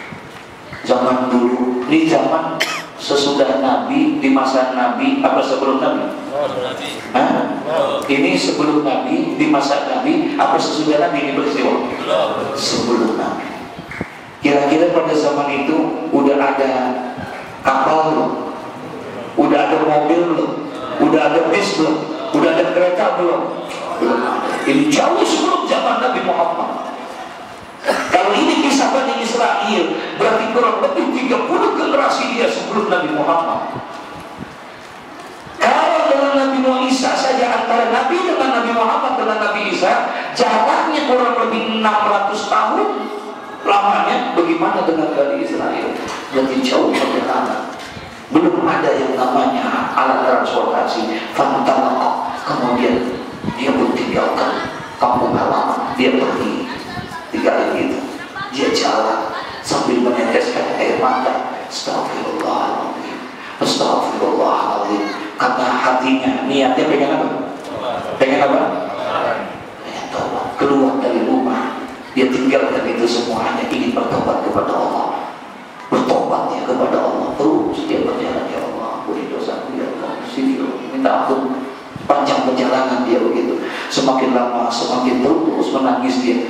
Zaman dulu, ini zaman sesudah Nabi, di masa Nabi, apa sebelum Nabi? Ini sebelum Nabi, di masa Nabi, apa sesudah Nabi ini peristiwa? Sebelum Nabi. Kira-kira pada zaman itu udah ada kapal belum? Udah ada mobil belum? Udah ada bis belum? Udah ada kereta belum? Belum ada. Ini jauh sebelum zaman Nabi Muhammad. Kalau ini kisah Bani Israel, berarti kurang lebih 30 generasi dia sebelum Nabi Muhammad. Kalau dengan Nabi Isa saja, antara Nabi dengan Nabi Muhammad dengan Nabi Isa jaraknya kurang lebih 600 tahun lamanya. Bagaimana dengan Bani Israel? Berarti jauh perjalanan. Belum ada yang namanya alat transportasi. Fantalaq, kemudian dia pun tinggalkan kampung halaman, dia pergi. Tinggalin itu, dia jalan sambil meneteskan air mata. Astagfirullahaladzim, astagfirullahaladzim. Karena hatinya, niatnya pengen apa? Pengen apa? Pengen taubat, keluar dari rumah. Dia tinggalkan itu semuanya, ingin bertobat kepada Allah. Bertobatnya kepada Allah, terus dia berjalan. Ya Allah, ampuni dosaku, ya Allah, minta ampun. Panjang perjalanan dia begitu. Semakin lama, semakin terus menangis dia.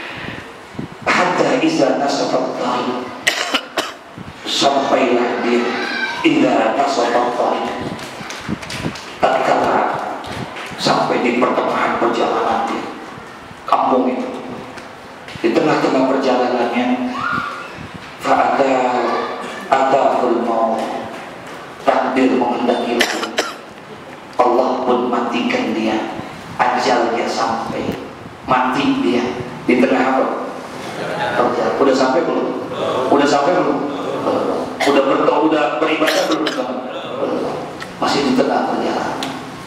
Hatta iza nasafat tariq, sampailah dia iza nasafat tariq, tatkala sampai di pertengahan perjalanan dia, kampung itu. Di tengah-tengah perjalanannya, atahul maut, takdir menghendaki Allah pun matikan dia. Ajalnya sampai, mati dia di tengah apa? Udah sampai belum? Udah sampai belum? Udah beribadah belum? Masih di tengah perjalanan,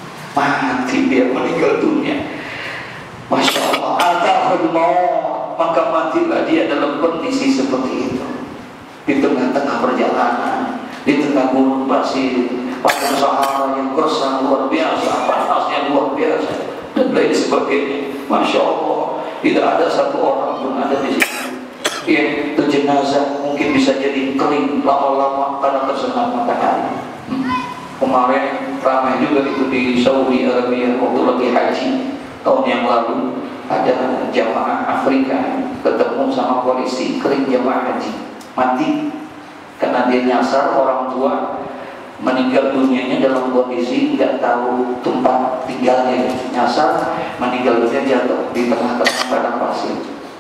mati dia, meninggal dunia. Masya Allah, atahul maut, maka matilah dia dalam kondisi seperti itu. Di tengah-tengah perjalanan, di tengah gunung pasir, padang Sahara yang gersang luar biasa, panasnya luar biasa, dan lain sebagainya. Masya Allah, tidak ada satu orang pun ada di sini. Ya, itu jenazah mungkin bisa jadi kering lama-lama karena tersengat matahari. Kemarin ramai juga itu di Saudi Arabia waktu lagi haji tahun yang lalu, ada jamaah Afrika ketemu sama polisi, kering jamaah haji, mati karena dia nyasar orang tua, meninggal dunianya dalam kondisi nggak tahu tempat tinggalnya, nyasar meninggal dunia jatuh di tengah-tengah padang pasir.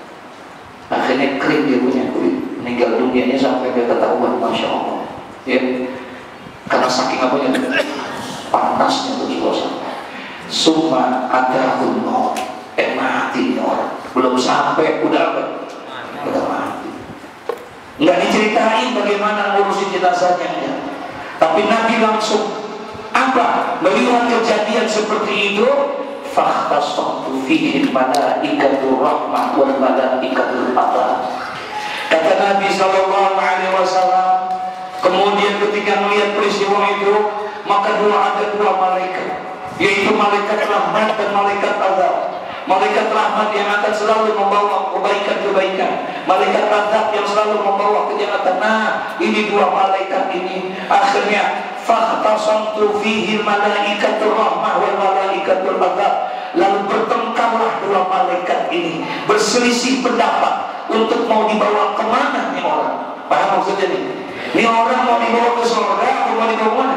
Akhirnya kering dia punya kulit, meninggal dunianya sampai dia ketahuan. Masya Allah, ya, karena saking apanya, panasnya tuh suasana. Summa adahul maut, mati orang, belum sampai udah apa? Udah mati. Nggak diceritain bagaimana ngurusin jenazahnya ya. Tapi Nabi langsung apa? Melihat kejadian seperti itu, fakhtasatu fihi malaikatur rahmah wal malaikatul adab. Kata Nabi sallallahu alaihi wasallam, kemudian ketika melihat peristiwa itu, maka ada dua malaikat, yaitu malaikat rahmat dan malaikat azab. Malaikat rahmat yang akan selalu membawa kebaikan-kebaikan, malaikat azab yang selalu membawa kejahatan. Nah, ini dua malaikat ini akhirnya fakhtasamtu fihi malaikatur rahmah wal malaikatul azab. Lalu bertengkarlah dua malaikat ini, berselisih pendapat untuk mau dibawa kemana nih orang. Paham maksudnya nih? Ini orang mau dibawa ke surga atau mau dibawa mana?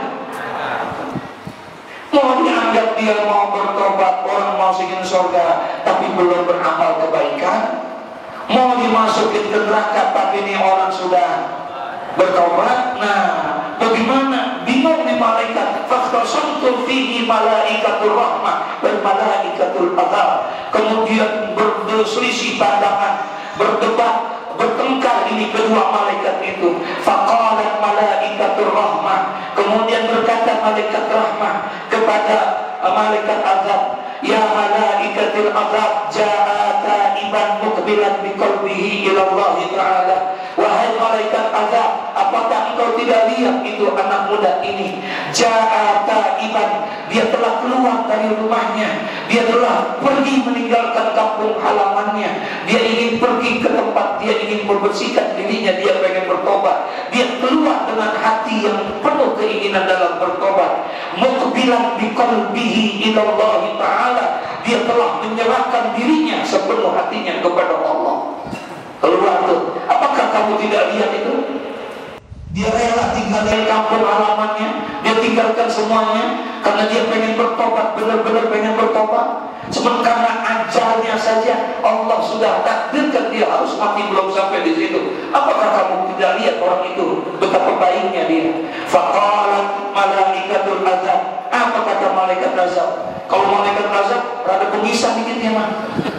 Mau dianggap dia mau bertobat, orang mau ingin surga tapi belum beramal kebaikan. Mau dimasukin ke neraka tapi ini orang sudah bertobat. Nah, bagaimana? Bingung nih malaikat. Fakhtasamtu fihi malaikatur rahmah dan malaikatul azab. Kemudian berselisih pandangan, berdebat, bertengkar ini kedua malaikat itu. Faqalat malaikatur rahmah, kemudian berkata malaikat rahmah kepada malaikat azab, ya malaikatul azab, ja'a taiban muqbilan biqalbihi ila Allah Ta'ala. Wahai malaikat azab, apakah engkau tidak lihat itu anak muda ini? Ja'a taiban, dia telah keluar dari rumahnya, dia telah pergi meninggalkan kampung halamannya, dia ingin pergi ke tempat, dia ingin membersihkan dirinya, dia pengen bertobat, dia keluar dengan hati yang penuh keinginan dalam bertobat. Muqbilan biqalbihi ila Allah Ta'ala, dia telah menyerahkan dirinya sepenuh hatinya kepada Allah. Keluar tuh, apakah kamu tidak lihat itu? Dia rela tinggalin kampung halamannya, dia tinggalkan semuanya karena dia pengen bertobat, benar-benar pengen bertobat. Sementara ajalnya saja Allah sudah takdirkan dia harus mati belum sampai di situ. Apakah kamu tidak lihat orang itu betapa baiknya dia? Faqalat malaikatul azab. Apa kata malaikat azab? Kalau malaikat azab rada pengisah dikit ya mah.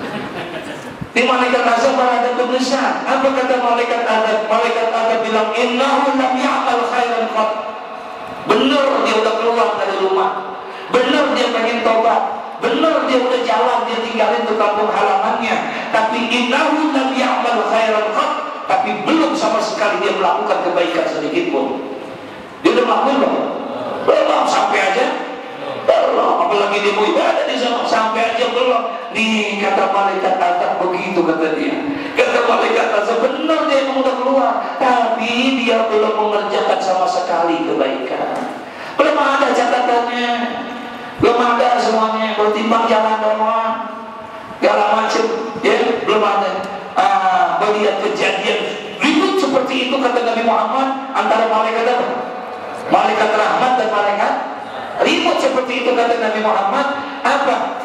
Di malaikat azab ada tulisan. Apa kata malaikat azab? Malaikat azab bilang innahu lam ya'mal khairan qat. Benar dia udah keluar dari rumah. Benar dia pengen tobat. Benar dia udah jalan, dia tinggalin tuh kampung halamannya. Tapi innahu lam ya'mal khairan qat. Tapi belum sama sekali dia melakukan kebaikan sedikit pun. Dia udah melakukan belum? Belum sampai aja. Belum, apalagi dia mau ibadah di sana sampai aja belum. Nih kata malaikat azab begitu kata dia. Kata malaikat azab benar dia memang udah keluar, tapi dia belum mengerjakan sama sekali kebaikan. Belum ada catatannya, belum ada semuanya. Kalau timbang jalan doang, segala macam, ya belum ada. Melihat kejadian ribut seperti itu kata Nabi Muhammad antara malaikat apa? Malaikat rahmat dan malaikat ribut seperti itu kata Nabi Muhammad. Apa?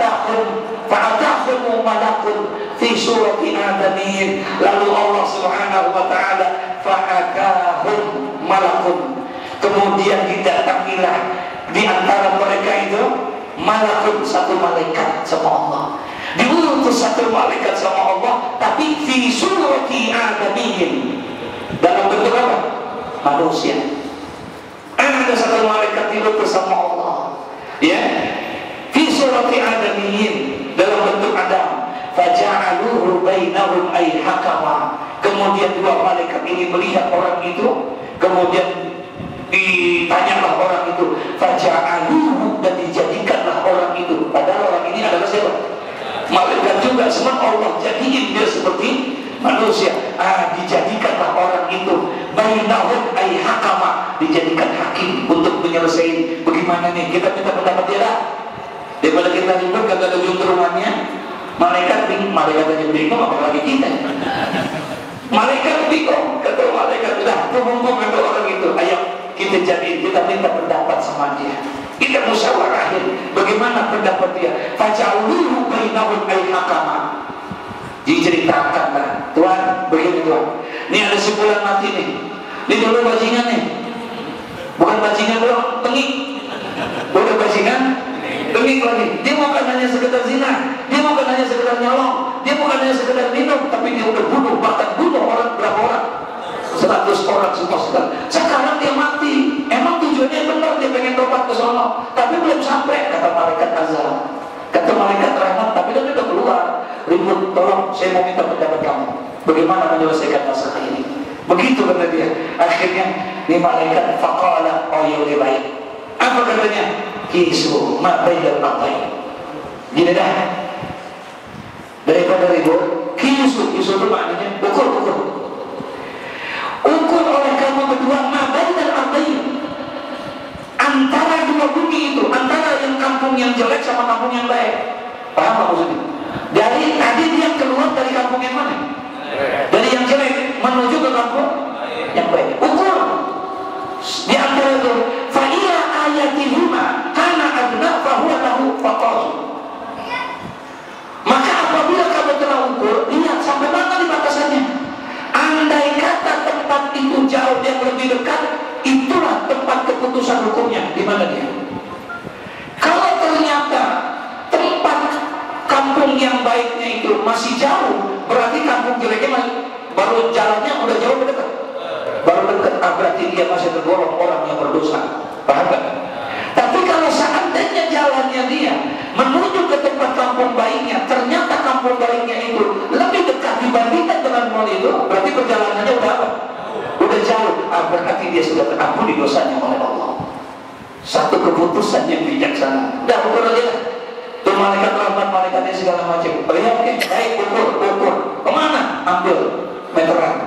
Fa'atahum malakun fi surati adamin. Lalu Allah Subhanahu wa taala fa'atahum malakun. Kemudian didatangilah di antara mereka itu malakun, satu malaikat sama Allah. Diutus satu malaikat sama Allah, tapi fi surati adamin. Dalam bentuk apa? Manusia. Ada satu malaikat diutus sama Allah, ya, fi surati adamiyin, dalam bentuk Adam. Faja'aluhu bainahum ay hakama. Kemudian dua malaikat ini melihat orang itu, kemudian ditanyalah orang itu, faja'aluhu, dan dijadikanlah orang itu. Padahal orang ini adalah siapa? Malaikat juga, semua Allah jadiin dia seperti manusia. Dijadikanlah orang itu bainahum ay hakama, dijadikan hakim untuk menyelesaikan bagaimana nih kita minta pendapat dia lah. Daripada kita ribut kata ujung ke rumahnya, malaikat aja bingung apalagi kita. Malaikat bingung, kata malaikat dah tunggu kata orang itu, ayo kita jadiin, kita minta pendapat sama dia. Kita musyawarahin bagaimana pendapat dia. Faja'aluhu bainahum ay hakama. Diceritakanlah, Tuhan begini Tuhan, ini ada si bulan mati nih, ini dulu bajingan nih, bukan bajingan doang, tengik, bukan bajingan, tengik lagi. Dia bukan hanya sekedar zina, dia bukan hanya sekedar nyolong, dia bukan hanya sekedar minum, tapi dia udah bunuh, bahkan bunuh orang berapa orang, 100 orang semua sekali. Sekarang dia mati, emang tujuannya benar, dia pengen tobat ke sono, tapi belum sampai, kata malaikat azab, kata malaikat rahmat, tapi dia udah keluar. Ribut, tolong saya mau minta pendapat kamu bagaimana menyelesaikan masalah ini. Begitu kata dia. Akhirnya ini malaikat faqala, oh ya udah baik. Apa katanya? Kisu ma bainal aqain. Gini dah, daripada ribut, kisu itu maknanya ukur oleh kamu berdua ma bainal aqain, antara dua bumi itu, antara yang kampung yang jelek sama kampung yang baik. Paham maksudnya? Dari tadi dia keluar dari kampung yang mana? Dari yang jelek menuju ke kampung yang baik. Ukur di antara itu, fa'ila ayatihuma kana adna fahuwa lahu faqasu. Maka apabila kamu telah ukur, lihat sampai mana di batasannya. Andai kata tempat itu jauh yang lebih dekat, itulah tempat keputusan hukumnya. Di mana dia? Kalau ternyata kampung yang baiknya itu masih jauh, berarti kampung jeleknya baru jalannya udah jauh dekat, baru dekat, berarti dia masih tergolong orang yang berdosa. Paham gak? Tapi kalau seandainya jalannya dia menuju ke tempat kampung baiknya, ternyata kampung baiknya itu lebih dekat dibandingkan dengan mal itu, berarti perjalanannya udah apa? Udah jauh. Berarti dia sudah terampuni dosanya oleh Allah. Satu keputusan yang bijaksana. Udah ukur aja lah. Tuh malaikat rahmat, malaikatnya segala macam. Lihat ya, baik, ukur. Kemana? Ambil meteran.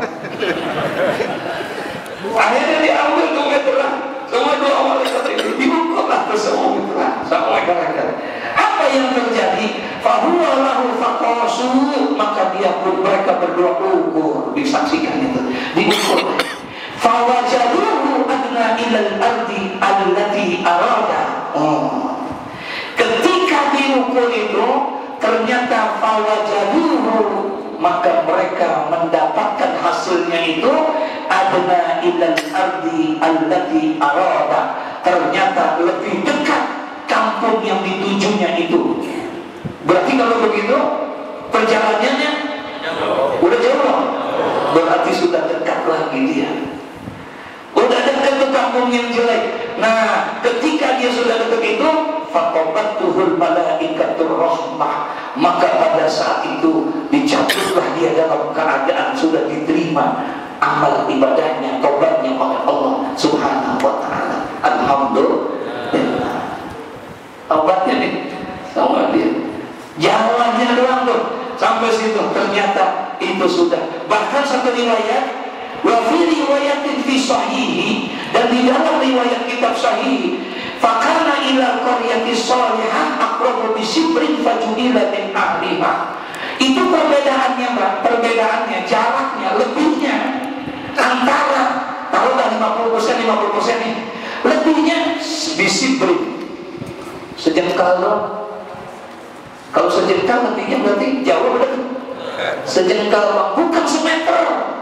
Akhirnya diambil tuh meteran. Semua dua malaikat itu diukurlah ke semua meteran sama malaikat. Apa yang terjadi? Fahuwa lahu faqasu, maka dia pun mereka berdua ukur. disaksikan itu, diukur. Fawajaduhu adna ilal ardi allati arada. Ketika diukur itu ternyata fawajaduhu, maka mereka mendapatkan hasilnya itu adna ilal ardi allati arada, ternyata lebih dekat kampung yang ditujunya itu. Berarti kalau begitu perjalanannya udah jauh, berarti sudah dekat lagi dia, udah dekat ke kampung yang jelek. Nah, ketika dia sudah dekat itu, faqabatuhul malaikatur rahmah, maka pada saat itu dicabutlah dia dalam keadaan sudah diterima amal ibadahnya, taubatnya oleh Allah Subhanahu wa taala. Alhamdulillah. Taubatnya nih sama dia. Jalannya doang tuh sampai situ, ternyata itu sudah. Bahkan satu riwayat, wa fi riwayatin fi sahihi, dan di dalam riwayat kitab sahih, fakana ila qaryati salihah aqrabu bi sibrin fajuila min ahliha. Itu perbedaannya, Mbak. Perbedaannya, jaraknya, lebihnya antara, tahu dah 50% nih. Lebihnya bisibrin, sejengkal loh. Kalau sejengkal lebihnya berarti jauh, benar? Sejengkal, bukan semeter.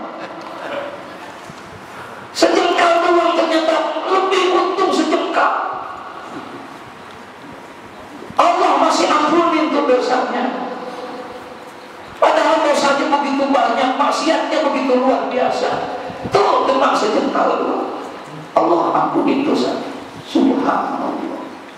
Sejengkal doang ternyata lebih untung sejengkal. Allah masih ampunin tuh dosanya. Padahal dosanya begitu banyak, maksiatnya begitu luar biasa. Tuh tenang sejengkal doang, Allah ampunin dosa. Subhanallah.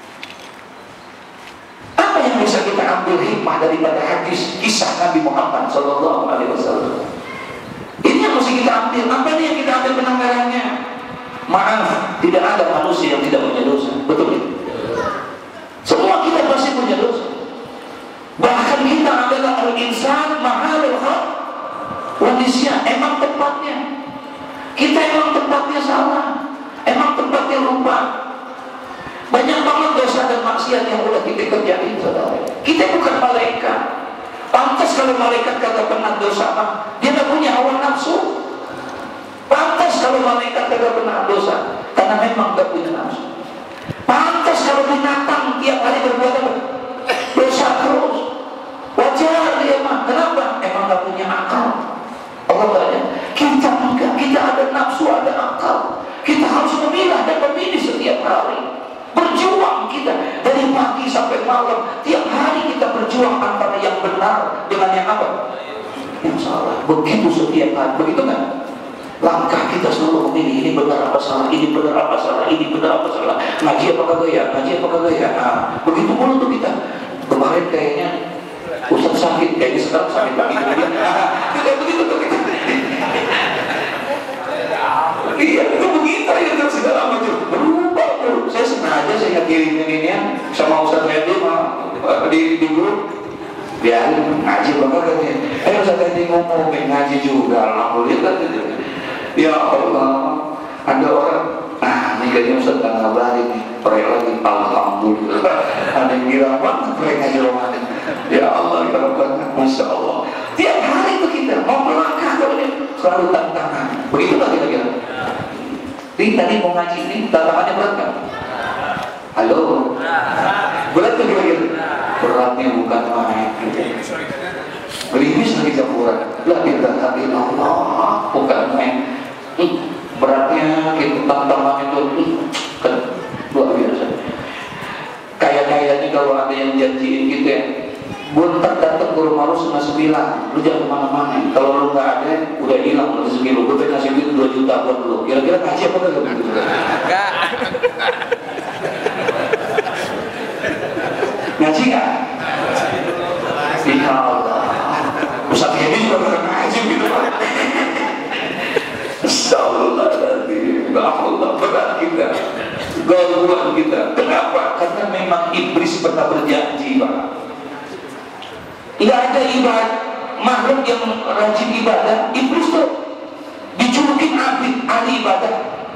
Apa yang bisa kita ambil hikmah daripada hadis kisah Nabi Muhammad SAW? Ini yang mesti kita ambil. Apa nih yang kita ambil penanggalannya? Maaf, tidak ada manusia yang tidak punya dosa. Betul ya? Semua kita pasti punya dosa. Bahkan kita adalah al-insan ma'alul haq wa nisyan. Emang tempatnya kita emang tempatnya salah, emang tempatnya lupa. Banyak banget dosa dan maksiat yang udah kita kerjain, saudara. Kita bukan malaikat. Pantas kalau malaikat kagak pernah dosa, dia gak punya hawa nafsu. Pantas kalau malaikat kagak pernah dosa, karena memang gak punya nafsu. Pantas kalau binatang tiap hari berbuat apa? Dosa terus. Wajar dia mah. Kenapa? Emang gak punya akal. Allah berkata, kita enggak. Kita ada nafsu, ada akal. Kita harus memilah dan memilih setiap hari. Berjuang kita dari pagi sampai malam. Tiap hari kita berjuang antara yang benar dengan yang apa? Yang salah. Begitu setiap hari. Begitu kan? Langkah kita selalu memilih, ini benar apa salah, ini benar apa salah, ini benar apa salah. Ngaji apa kagak ya? Ngaji apa kagak ya? Nah, begitu mulu tuh kita. Kemarin kayaknya Ustaz sakit, kayaknya sekarang sakit lagi. Tidak begitu tuh kita. Iya, itu begitu ya terus segala macam. Berubah tuh. Saya sengaja saya kirimin ini ya sama Ustaz Randy di grup. Biarin ngaji bakal katanya. Ustaz Randy ngomong ngaji juga. Alhamdulillah. Ya Allah, ada orang. Nah, ini kayaknya Ustaz tak ngabarin nih. Proyek lagi. Alhamdulillah. Ada yang kira banget proyek ngaji Ramadan. Ya Allah, ya Rabbana, Masya Allah. Tiap hari itu kita mau melangkah kalau ini selalu tantangan. Begitu tak kira-kira? Tadi mau ngaji ini tantangannya berat kan? Halo? Berat kan kira-kira? Beratnya bukan main. Gerimis lagi campuran. La ilaha illallah, bukan main. Beratnya itu tantangannya itu kan luar biasa. Kayak-kayaknya kalau ada yang janjiin gitu ya, gue ntar datang ke rumah lu 9, lu jangan kemana-mana. Kalau lu nggak ada, udah hilang rezeki lu. Gue pengen kasih duit 2 juta buat lu. Kira-kira ngaji apa nggak begitu? Enggak. Ngaji nggak? Insya Allah. Ustaz ini juga pernah ngaji gitu pak. Insya Allah nanti, Allah berat kita, gangguan kita. Kenapa? Karena memang iblis pernah berjanji pak. Tidak ada ibadah makhluk yang rajin ibadah. Iblis tuh dijulukin ahli ibadah.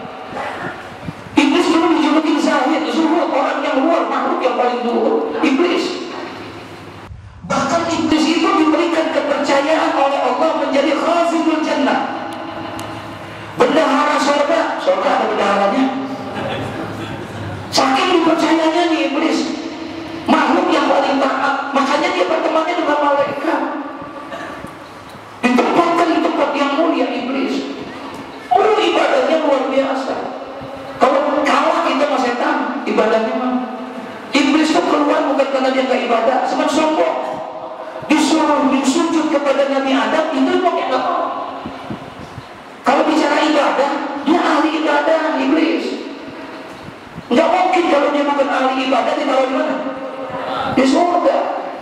Iblis dulu dijulukin zahid, zuhud, orang yang luar, makhluk yang paling luhur. Iblis. Bahkan iblis itu diberikan kepercayaan oleh Allah menjadi khazinul jannah, bendahara surga. Surga ada bendaharanya. Saking dipercayanya nih iblis, makhluk yang paling taat, makanya dia bertemannya dengan malaikat, ditempatkan di tempat yang mulia iblis. Ibadahnya luar biasa. Kalau kalah kita sama setan, ibadahnya mah. Iblis itu keluar bukan karena dia nggak ibadah, cuma sombong. Disuruh sujud kepada Nabi Adam, itu kok nggak mau. Kalau bicara ibadah, dia ahli ibadah, iblis. Nggak mungkin kalau dia bukan ahli ibadah, ditaruh di mana? Di surga.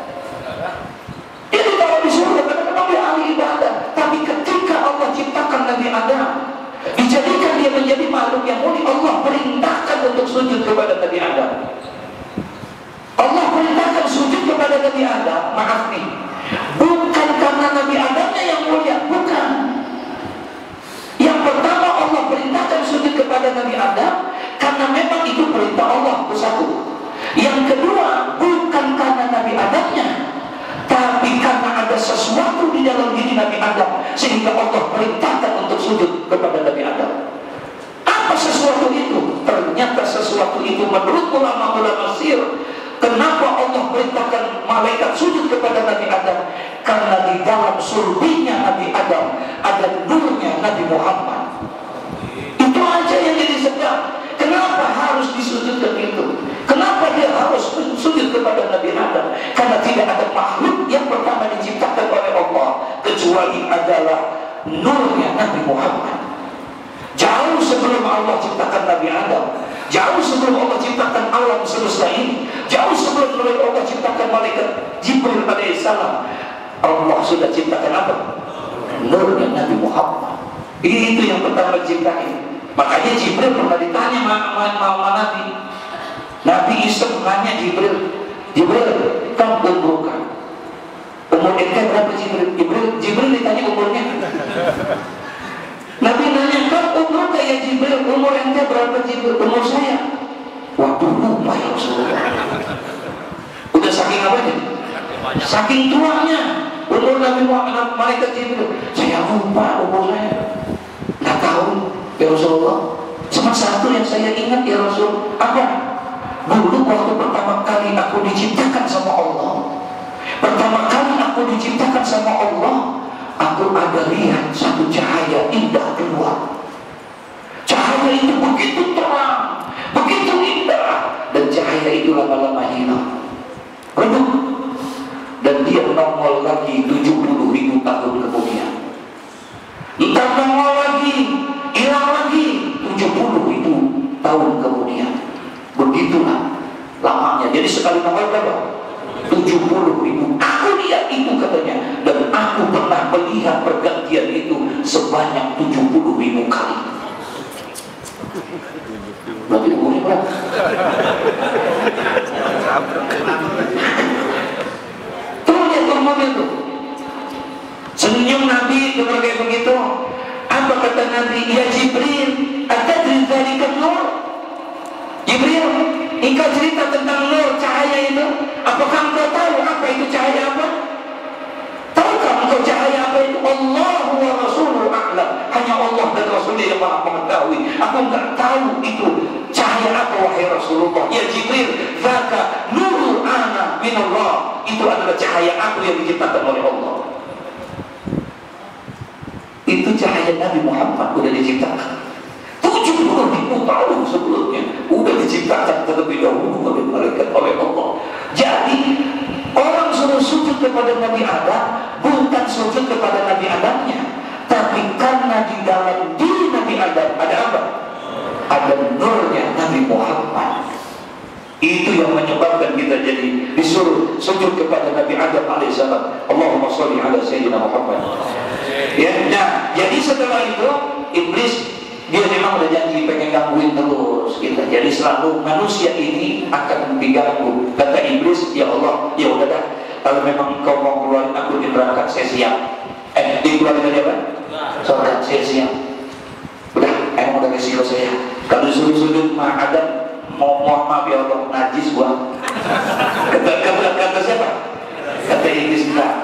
Dia ditaruh di surga karena memang dia ahli ibadah. Tapi ketika Allah ciptakan Nabi Adam, dijadikan dia menjadi makhluk yang mulia, Allah perintahkan untuk sujud kepada Nabi Adam. Allah perintahkan sujud kepada Nabi Adam. Maaf nih, bukan karena Nabi Adamnya yang mulia, bukan. Yang pertama Allah perintahkan sujud kepada Nabi Adam karena memang itu perintah Allah, itu satu. Yang kedua, bukan karena Nabi Adamnya, tapi karena ada sesuatu di dalam diri Nabi Adam sehingga Allah perintahkan untuk sujud kepada Nabi Adam. Apa sesuatu itu? Ternyata sesuatu itu menurut ulama-ulama sir, kenapa Allah perintahkan malaikat sujud kepada Nabi Adam? Karena di dalam sulbinya Nabi Adam ada nurnya Nabi Muhammad. Itu aja yang jadi sebab kenapa harus disujudkan itu. Kenapa dia harus sujud kepada Nabi Adam? Karena tidak ada makhluk yang pertama diciptakan oleh Allah kecuali adalah nurnya Nabi Muhammad. Jauh sebelum Allah ciptakan Nabi Adam, jauh sebelum Allah ciptakan alam semesta ini, jauh sebelum Allah ciptakan malaikat Jibril alaihissalam, Allah sudah ciptakan apa? Nurnya Nabi Muhammad. Itu yang pertama diciptakan. Makanya Jibril pernah ditanya sama Nabi. Nabi iseng nanya Jibril, kamu umur kan? Umur ente berapa Jibril? Jibril ditanya umurnya. Nabi nanya, kamu umur kayak Jibril, umur ente berapa Jibril? Umur saya. Waduh, lupa ya Rasulullah. Udah saking apa nih? Saking tuanya umur Nabi Muhammad, malaikat Jibril. Saya lupa umur saya. Nggak tahu ya Rasulullah. Cuma satu yang saya ingat ya Rasul. Apa? Dulu waktu pertama kali aku diciptakan sama Allah, pertama kali aku diciptakan sama Allah, aku ada lihat satu cahaya indah keluar. Cahaya itu begitu terang, begitu indah, dan cahaya itu lama-lama hilang, redup, dan dia nongol lagi 70.000 tahun kemudian. Entah nongol lagi, hilang lagi 70.000 tahun kemudian. Begitulah lamanya. Jadi sekali nongol berapa? 70.000. Aku lihat itu katanya, dan aku pernah melihat pergantian itu sebanyak 70.000 kali. Berarti umurnya berapa? Tuh lihat umurnya tuh. Senyum Nabi kayak begitu. Apa kata Nabi? Ya Jibril, atadri dzalika nur? Jibril, engkau cerita tentang nur, cahaya itu. Apakah engkau tahu apa itu cahaya apa? Tahukah engkau cahaya apa itu? Allah wa Rasuluhu a'lam. Hanya Allah dan Rasulnya yang maha mengetahui. Aku enggak tahu itu cahaya apa wahai Rasulullah. Ya Jibril, zaka nurul ana minallah. Itu adalah cahaya aku yang diciptakan oleh Allah. Itu cahaya Nabi Muhammad sudah diciptakan 70.000 tahun sebelumnya, udah diciptakan terlebih dahulu oleh malaikat oleh Allah. Jadi orang suruh sujud kepada Nabi Adam bukan sujud kepada Nabi Adamnya, tapi karena di dalam diri Nabi Adam ada apa? Ada nurnya Nabi Muhammad. Itu yang menyebabkan kita jadi disuruh sujud kepada Nabi Adam alaihissalam. Allahumma sholli ala sayyidina Muhammad. Ya, nah, jadi setelah itu iblis dia memang udah janji pengen gangguin terus kita. Jadi selalu manusia ini akan diganggu. Kata iblis, ya Allah, ya udah dah, kalau memang kau mau keluarin aku di neraka, saya siap. Dikeluarin dari apa? Surga, saya siap. Udah, emang udah resiko saya. Kalau disuruh sujud mah Adam, mohon maaf ya Allah, najis gua. Kata siapa? Kata iblis, enggak.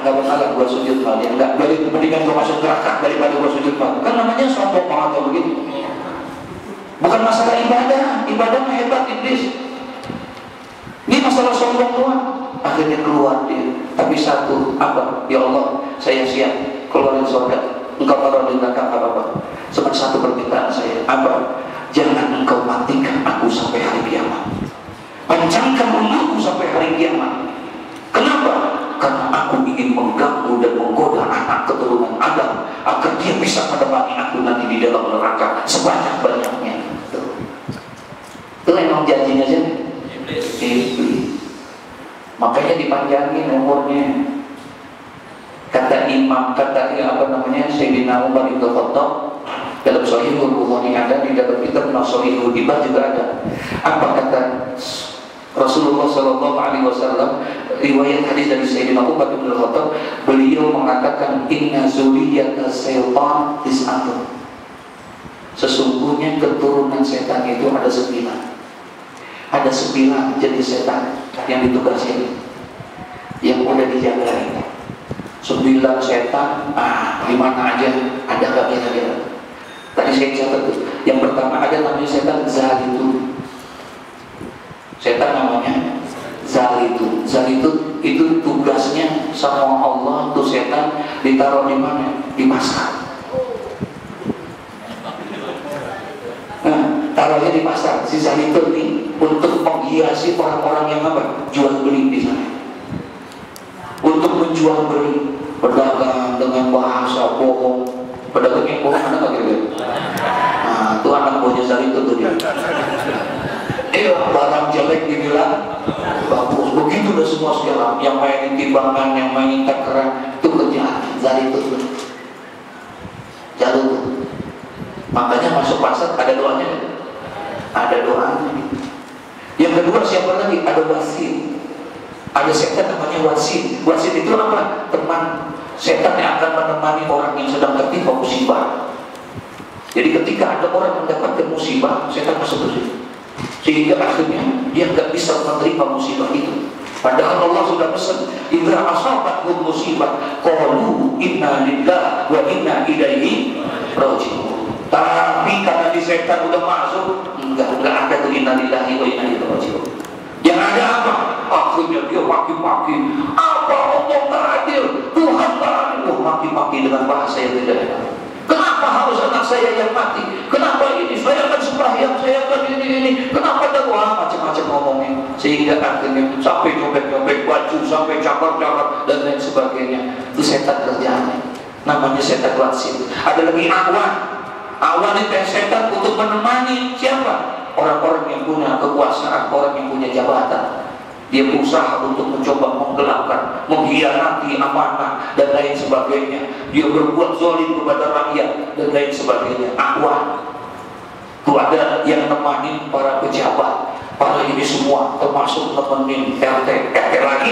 nggak bersalah gua sujud mal dia, nggak, dari mendingan gua masuk neraka daripada gua sujud mal. Kan namanya sombong banget begitu. Bukan masalah ibadah, ibadahnya hebat iblis. Ini masalah sombong doang. Akhirnya keluar dia. Tapi satu, apa? Ya Allah, saya siap keluarin surga. Engkau taruh di neraka apa-apa. Cuma satu permintaan saya, apa? Jangan engkau matikan aku sampai hari kiamat. Panjangkan umurku sampai hari kiamat. Kenapa? Karena aku ingin mengganggu dan menggoda anak keturunan Adam agar dia bisa menemani aku nanti di dalam neraka sebanyak-banyaknya. Itu memang janjinya aja. Iblis. Makanya dipanjangin umurnya. Kata imam, Sayyidina Umar bin Khattab dalam Sahihul Bukhari ada, di dalam kitab Sahihul Ibad juga ada. Apa kata Rasulullah Shallallahu Alaihi Wasallam, riwayat hadis dari Sayyidina Umar bin Khattab, beliau mengatakan inna zuriyata syaitan tis'atun. Sesungguhnya keturunan setan itu ada 9. Ada 9 jenis setan yang ditugasin, yang udah dijagain. 9 setan, di mana aja ada gak kira-kira? Tadi saya catat tuh. Yang pertama ada namanya setan Zalitu. Setan namanya Zalitu. Zalitu itu tugasnya sama Allah tuh setan ditaruh di mana? Di pasar. Taruhnya di pasar. Si Zalitu ini untuk menghiasi orang-orang yang apa? Jual beli di sana. Untuk menjual beli, berdagang dengan bahasa bohong. Pedagang yang bohong ada nggak kira-kira? Nah, itu anak buahnya Zalitu tuh dia. Barang jelek dibilang bagus. Begitu udah semua segala. Yang mainin timbangan, yang mainin takaran, itu kerjaan Zalitu tuh. Jatuh tuh. Makanya masuk pasar ada doanya. Ada doanya. Yang kedua siapa lagi? Ada wasit. Ada setan namanya wasit. Wasit itu apa? Teman setan yang akan menemani orang yang sedang tertimpa musibah. Jadi ketika ada orang mendapatkan musibah, setan masuk ke situ. Sehingga akhirnya dia nggak bisa menerima musibah itu. Padahal Allah sudah pesan, idza asabatkum musibah qalu inna lillahi wa inna ilaihi raji'un. Tapi karena di setan udah masuk, enggak ada tuh inna lillahi wa inna ilaihi raji'un. Yang ada apa? Akhirnya dia maki-maki. Apa Allah tak adil? Tuhan tak adil. Maki-maki dengan bahasa yang tidak enak. Kenapa harus anak saya yang mati? Kenapa ini? Saya akan sembahyang, saya akan ini. Kenapa ada macam-macam ngomongnya? Sehingga akhirnya sampai nyobek-nyobek baju, sampai cakar-cakar dan lain sebagainya. Itu setan kerjaannya. Namanya setan wasit. Ada lagi awan. Awan itu setan untuk menemani siapa? Orang-orang yang punya kekuasaan, orang yang punya jabatan. Dia berusaha untuk mencoba menggelapkan, mengkhianati amanah dan lain sebagainya. Dia berbuat zalim kepada rakyat dan lain sebagainya. Awan. Itu ada yang nemani para pejabat, para ini semua, termasuk nemenin RT lagi.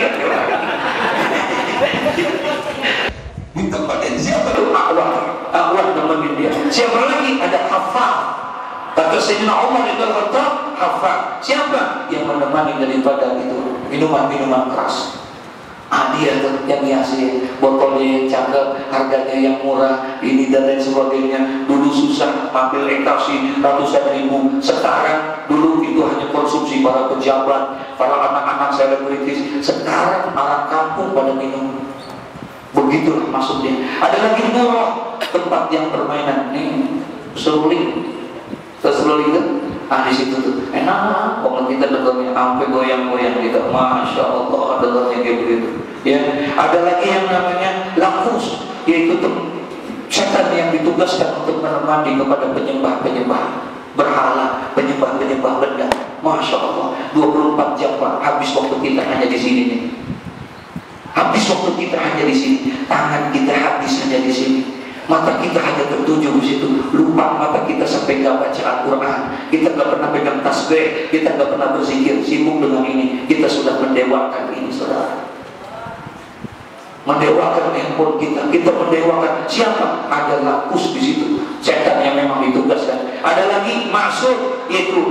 Minta pada siapa itu awan nemenin dia. Siapa lagi? Ada hafal. Kata Sayyidina Umar itu hafal. Siapa yang menemani daripada itu minuman-minuman keras? Dia tuh yang hiasi, botolnya yang cakep, harganya yang murah, ini dan lain sebagainya. Dulu susah ambil ekstasi ratusan ribu. Sekarang dulu itu hanya konsumsi para pejabat, para anak-anak selebritis. Sekarang orang kampung pada minum. Begitulah maksudnya. Ada lagi murah, tempat yang permainan nih, seruling. Seruling itu, di situ tuh enak. Kalau kita dengarnya sampai goyang-goyang gitu, masya Allah, dengarnya kayak begitu. Ya, ada lagi yang namanya lafuz, yaitu setan yang ditugaskan untuk menemani kepada penyembah-penyembah berhala, penyembah-penyembah benda. Masya Allah, 24 jam Pak, habis waktu kita hanya di sini nih. Habis waktu kita hanya di sini, tangan kita habis hanya di sini. Mata kita hanya tertuju di situ. Lupa mata kita sampai gak baca Al-Quran. Kita gak pernah pegang tasbih. Kita gak pernah berzikir. Sibuk dengan ini. Kita sudah mendewakan ini, saudara. Mendewakan handphone kita. Kita mendewakan siapa? Ada lakus di situ. Setan yang memang ditugaskan. Ada lagi masuk, yaitu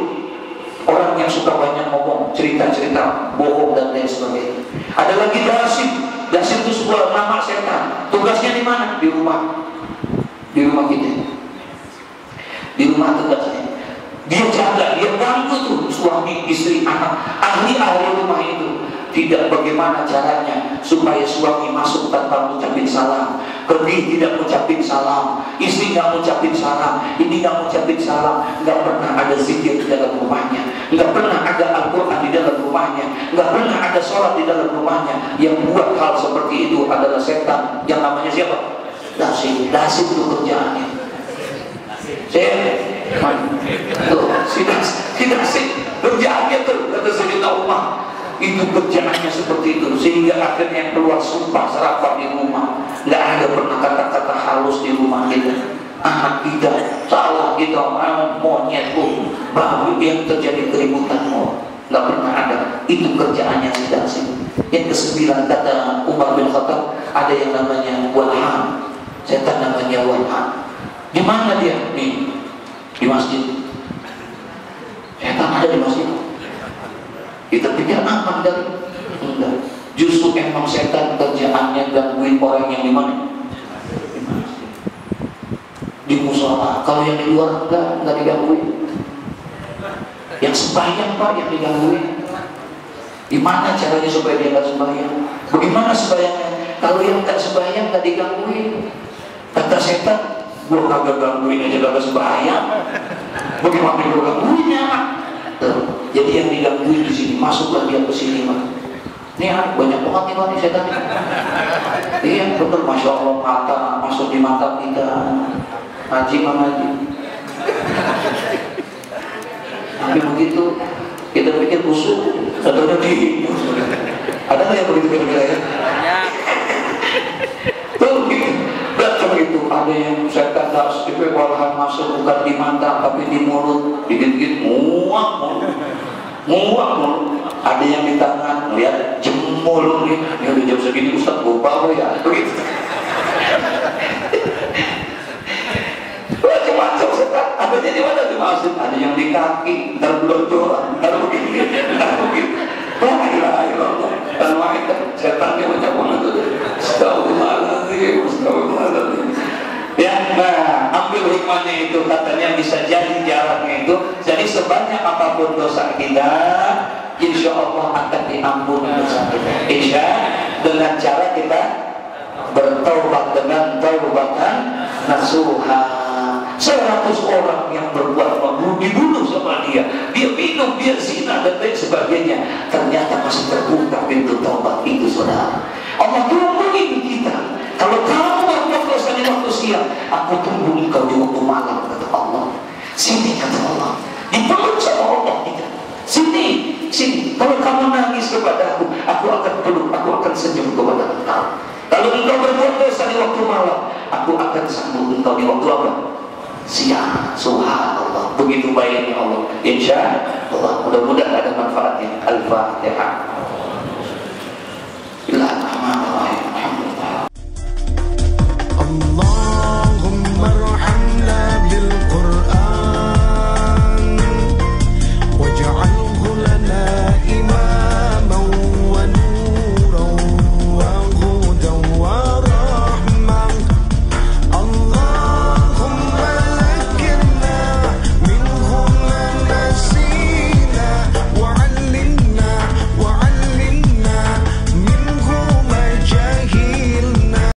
orang yang suka banyak ngomong, cerita-cerita bohong dan lain sebagainya. Ada lagi dasib. Dasim itu sebuah nama setan. Tugasnya di mana? Di rumah. Di rumah kita. Di rumah tugasnya. Dia jaga, dia ganggu tuh suami, istri, anak, ahli-ahli rumah itu. Tidak bagaimana caranya supaya suami masuk tanpa mengucapin salam, pergi tidak mengucapin salam, istri nggak mengucapin salam, ini nggak mengucapin salam, nggak pernah ada zikir di dalam rumahnya, nggak pernah ada Al-Quran di dalam rumahnya, nggak pernah ada sholat di dalam rumahnya. Yang buat hal seperti itu adalah setan yang namanya siapa? Dasim. Dasim itu kerjaannya. Si Dasim kerjaannya tuh kata Sayyidina Umar. Itu kerjaannya seperti itu, sehingga akhirnya keluar sumpah serapah di rumah. Nggak ada pernah kata-kata halus di rumah kita. Anak kita salah, kita monyet pun baru yang terjadi keributan. Nggak pernah ada. Itu kerjaannya si Dasim. Yang ke-9 kata Umar bin Khattab, ada yang namanya Walhan. Setan namanya Walhan. Di mana dia? Di masjid. Setan ada di masjid. Kita pikir aman dari enggak. Justru emang setan kerjaannya gangguin orang yang di mana? Di musola. Kalau yang di luar enggak digangguin. Yang sembahyang Pak yang digangguin. Gimana caranya supaya dia enggak sembahyang? Bagaimana sembahyangnya? Kalau yang enggak sembahyang enggak digangguin. Kata setan, gua kagak gangguin aja kagak sembahyang. Bagaimana gua gangguinnya? Jadi yang digangguin di sini, masuklah dia ke sini, Pak. Ini banyak banget nih setan. Iya, betul, masya Allah, mata masuk di mata kita. Haji Haji. Tapi begitu kita pikir busuk, ada di. Ada nggak yang begitu kira-kira ya? Tuh gitu. Itu ada yang setan harus dipewalahan masuk bukan di mata tapi di mulut, digigit muak. Ada yang di tangan, lihat jemur nih, ini udah jam segini Ustaz bawa ya, begitu. Macam-macam setan. Adanya di mana dimaksud? Ada yang di kaki, ntar belonjoran, ntar begini. La ilaha illallah. Setannya banyak banget tuh. Astagfirullahaladzim. Ya, nah, ambil hikmahnya itu, katanya bisa jadi jaraknya itu. Jadi sebanyak apapun dosa kita, insya Allah akan diampuni dosa kita. Insya dengan cara kita bertaubat dengan taubatan nasuha. 100 orang yang berbuat dibunuh sama dia minum, dia zina dan lain sebagainya, ternyata masih terbuka pintu taubat itu, saudara. Allah tungguin kita. Kalau kamu berbuat dosa di waktu siang, aku tunggu engkau di waktu malam, kata Allah. Sini, kata Allah, dipeluk sama Allah kita. Sini. Kalau kamu nangis kepada aku akan peluk, aku akan senyum kepada engkau. Kalau engkau berbuat dosa di waktu malam, aku akan sambut engkau di waktu apa? Siang. Subhanallah, begitu baiknya Allah. Insya Allah, mudah-mudahan ada manfaatnya. Al-Fatihah.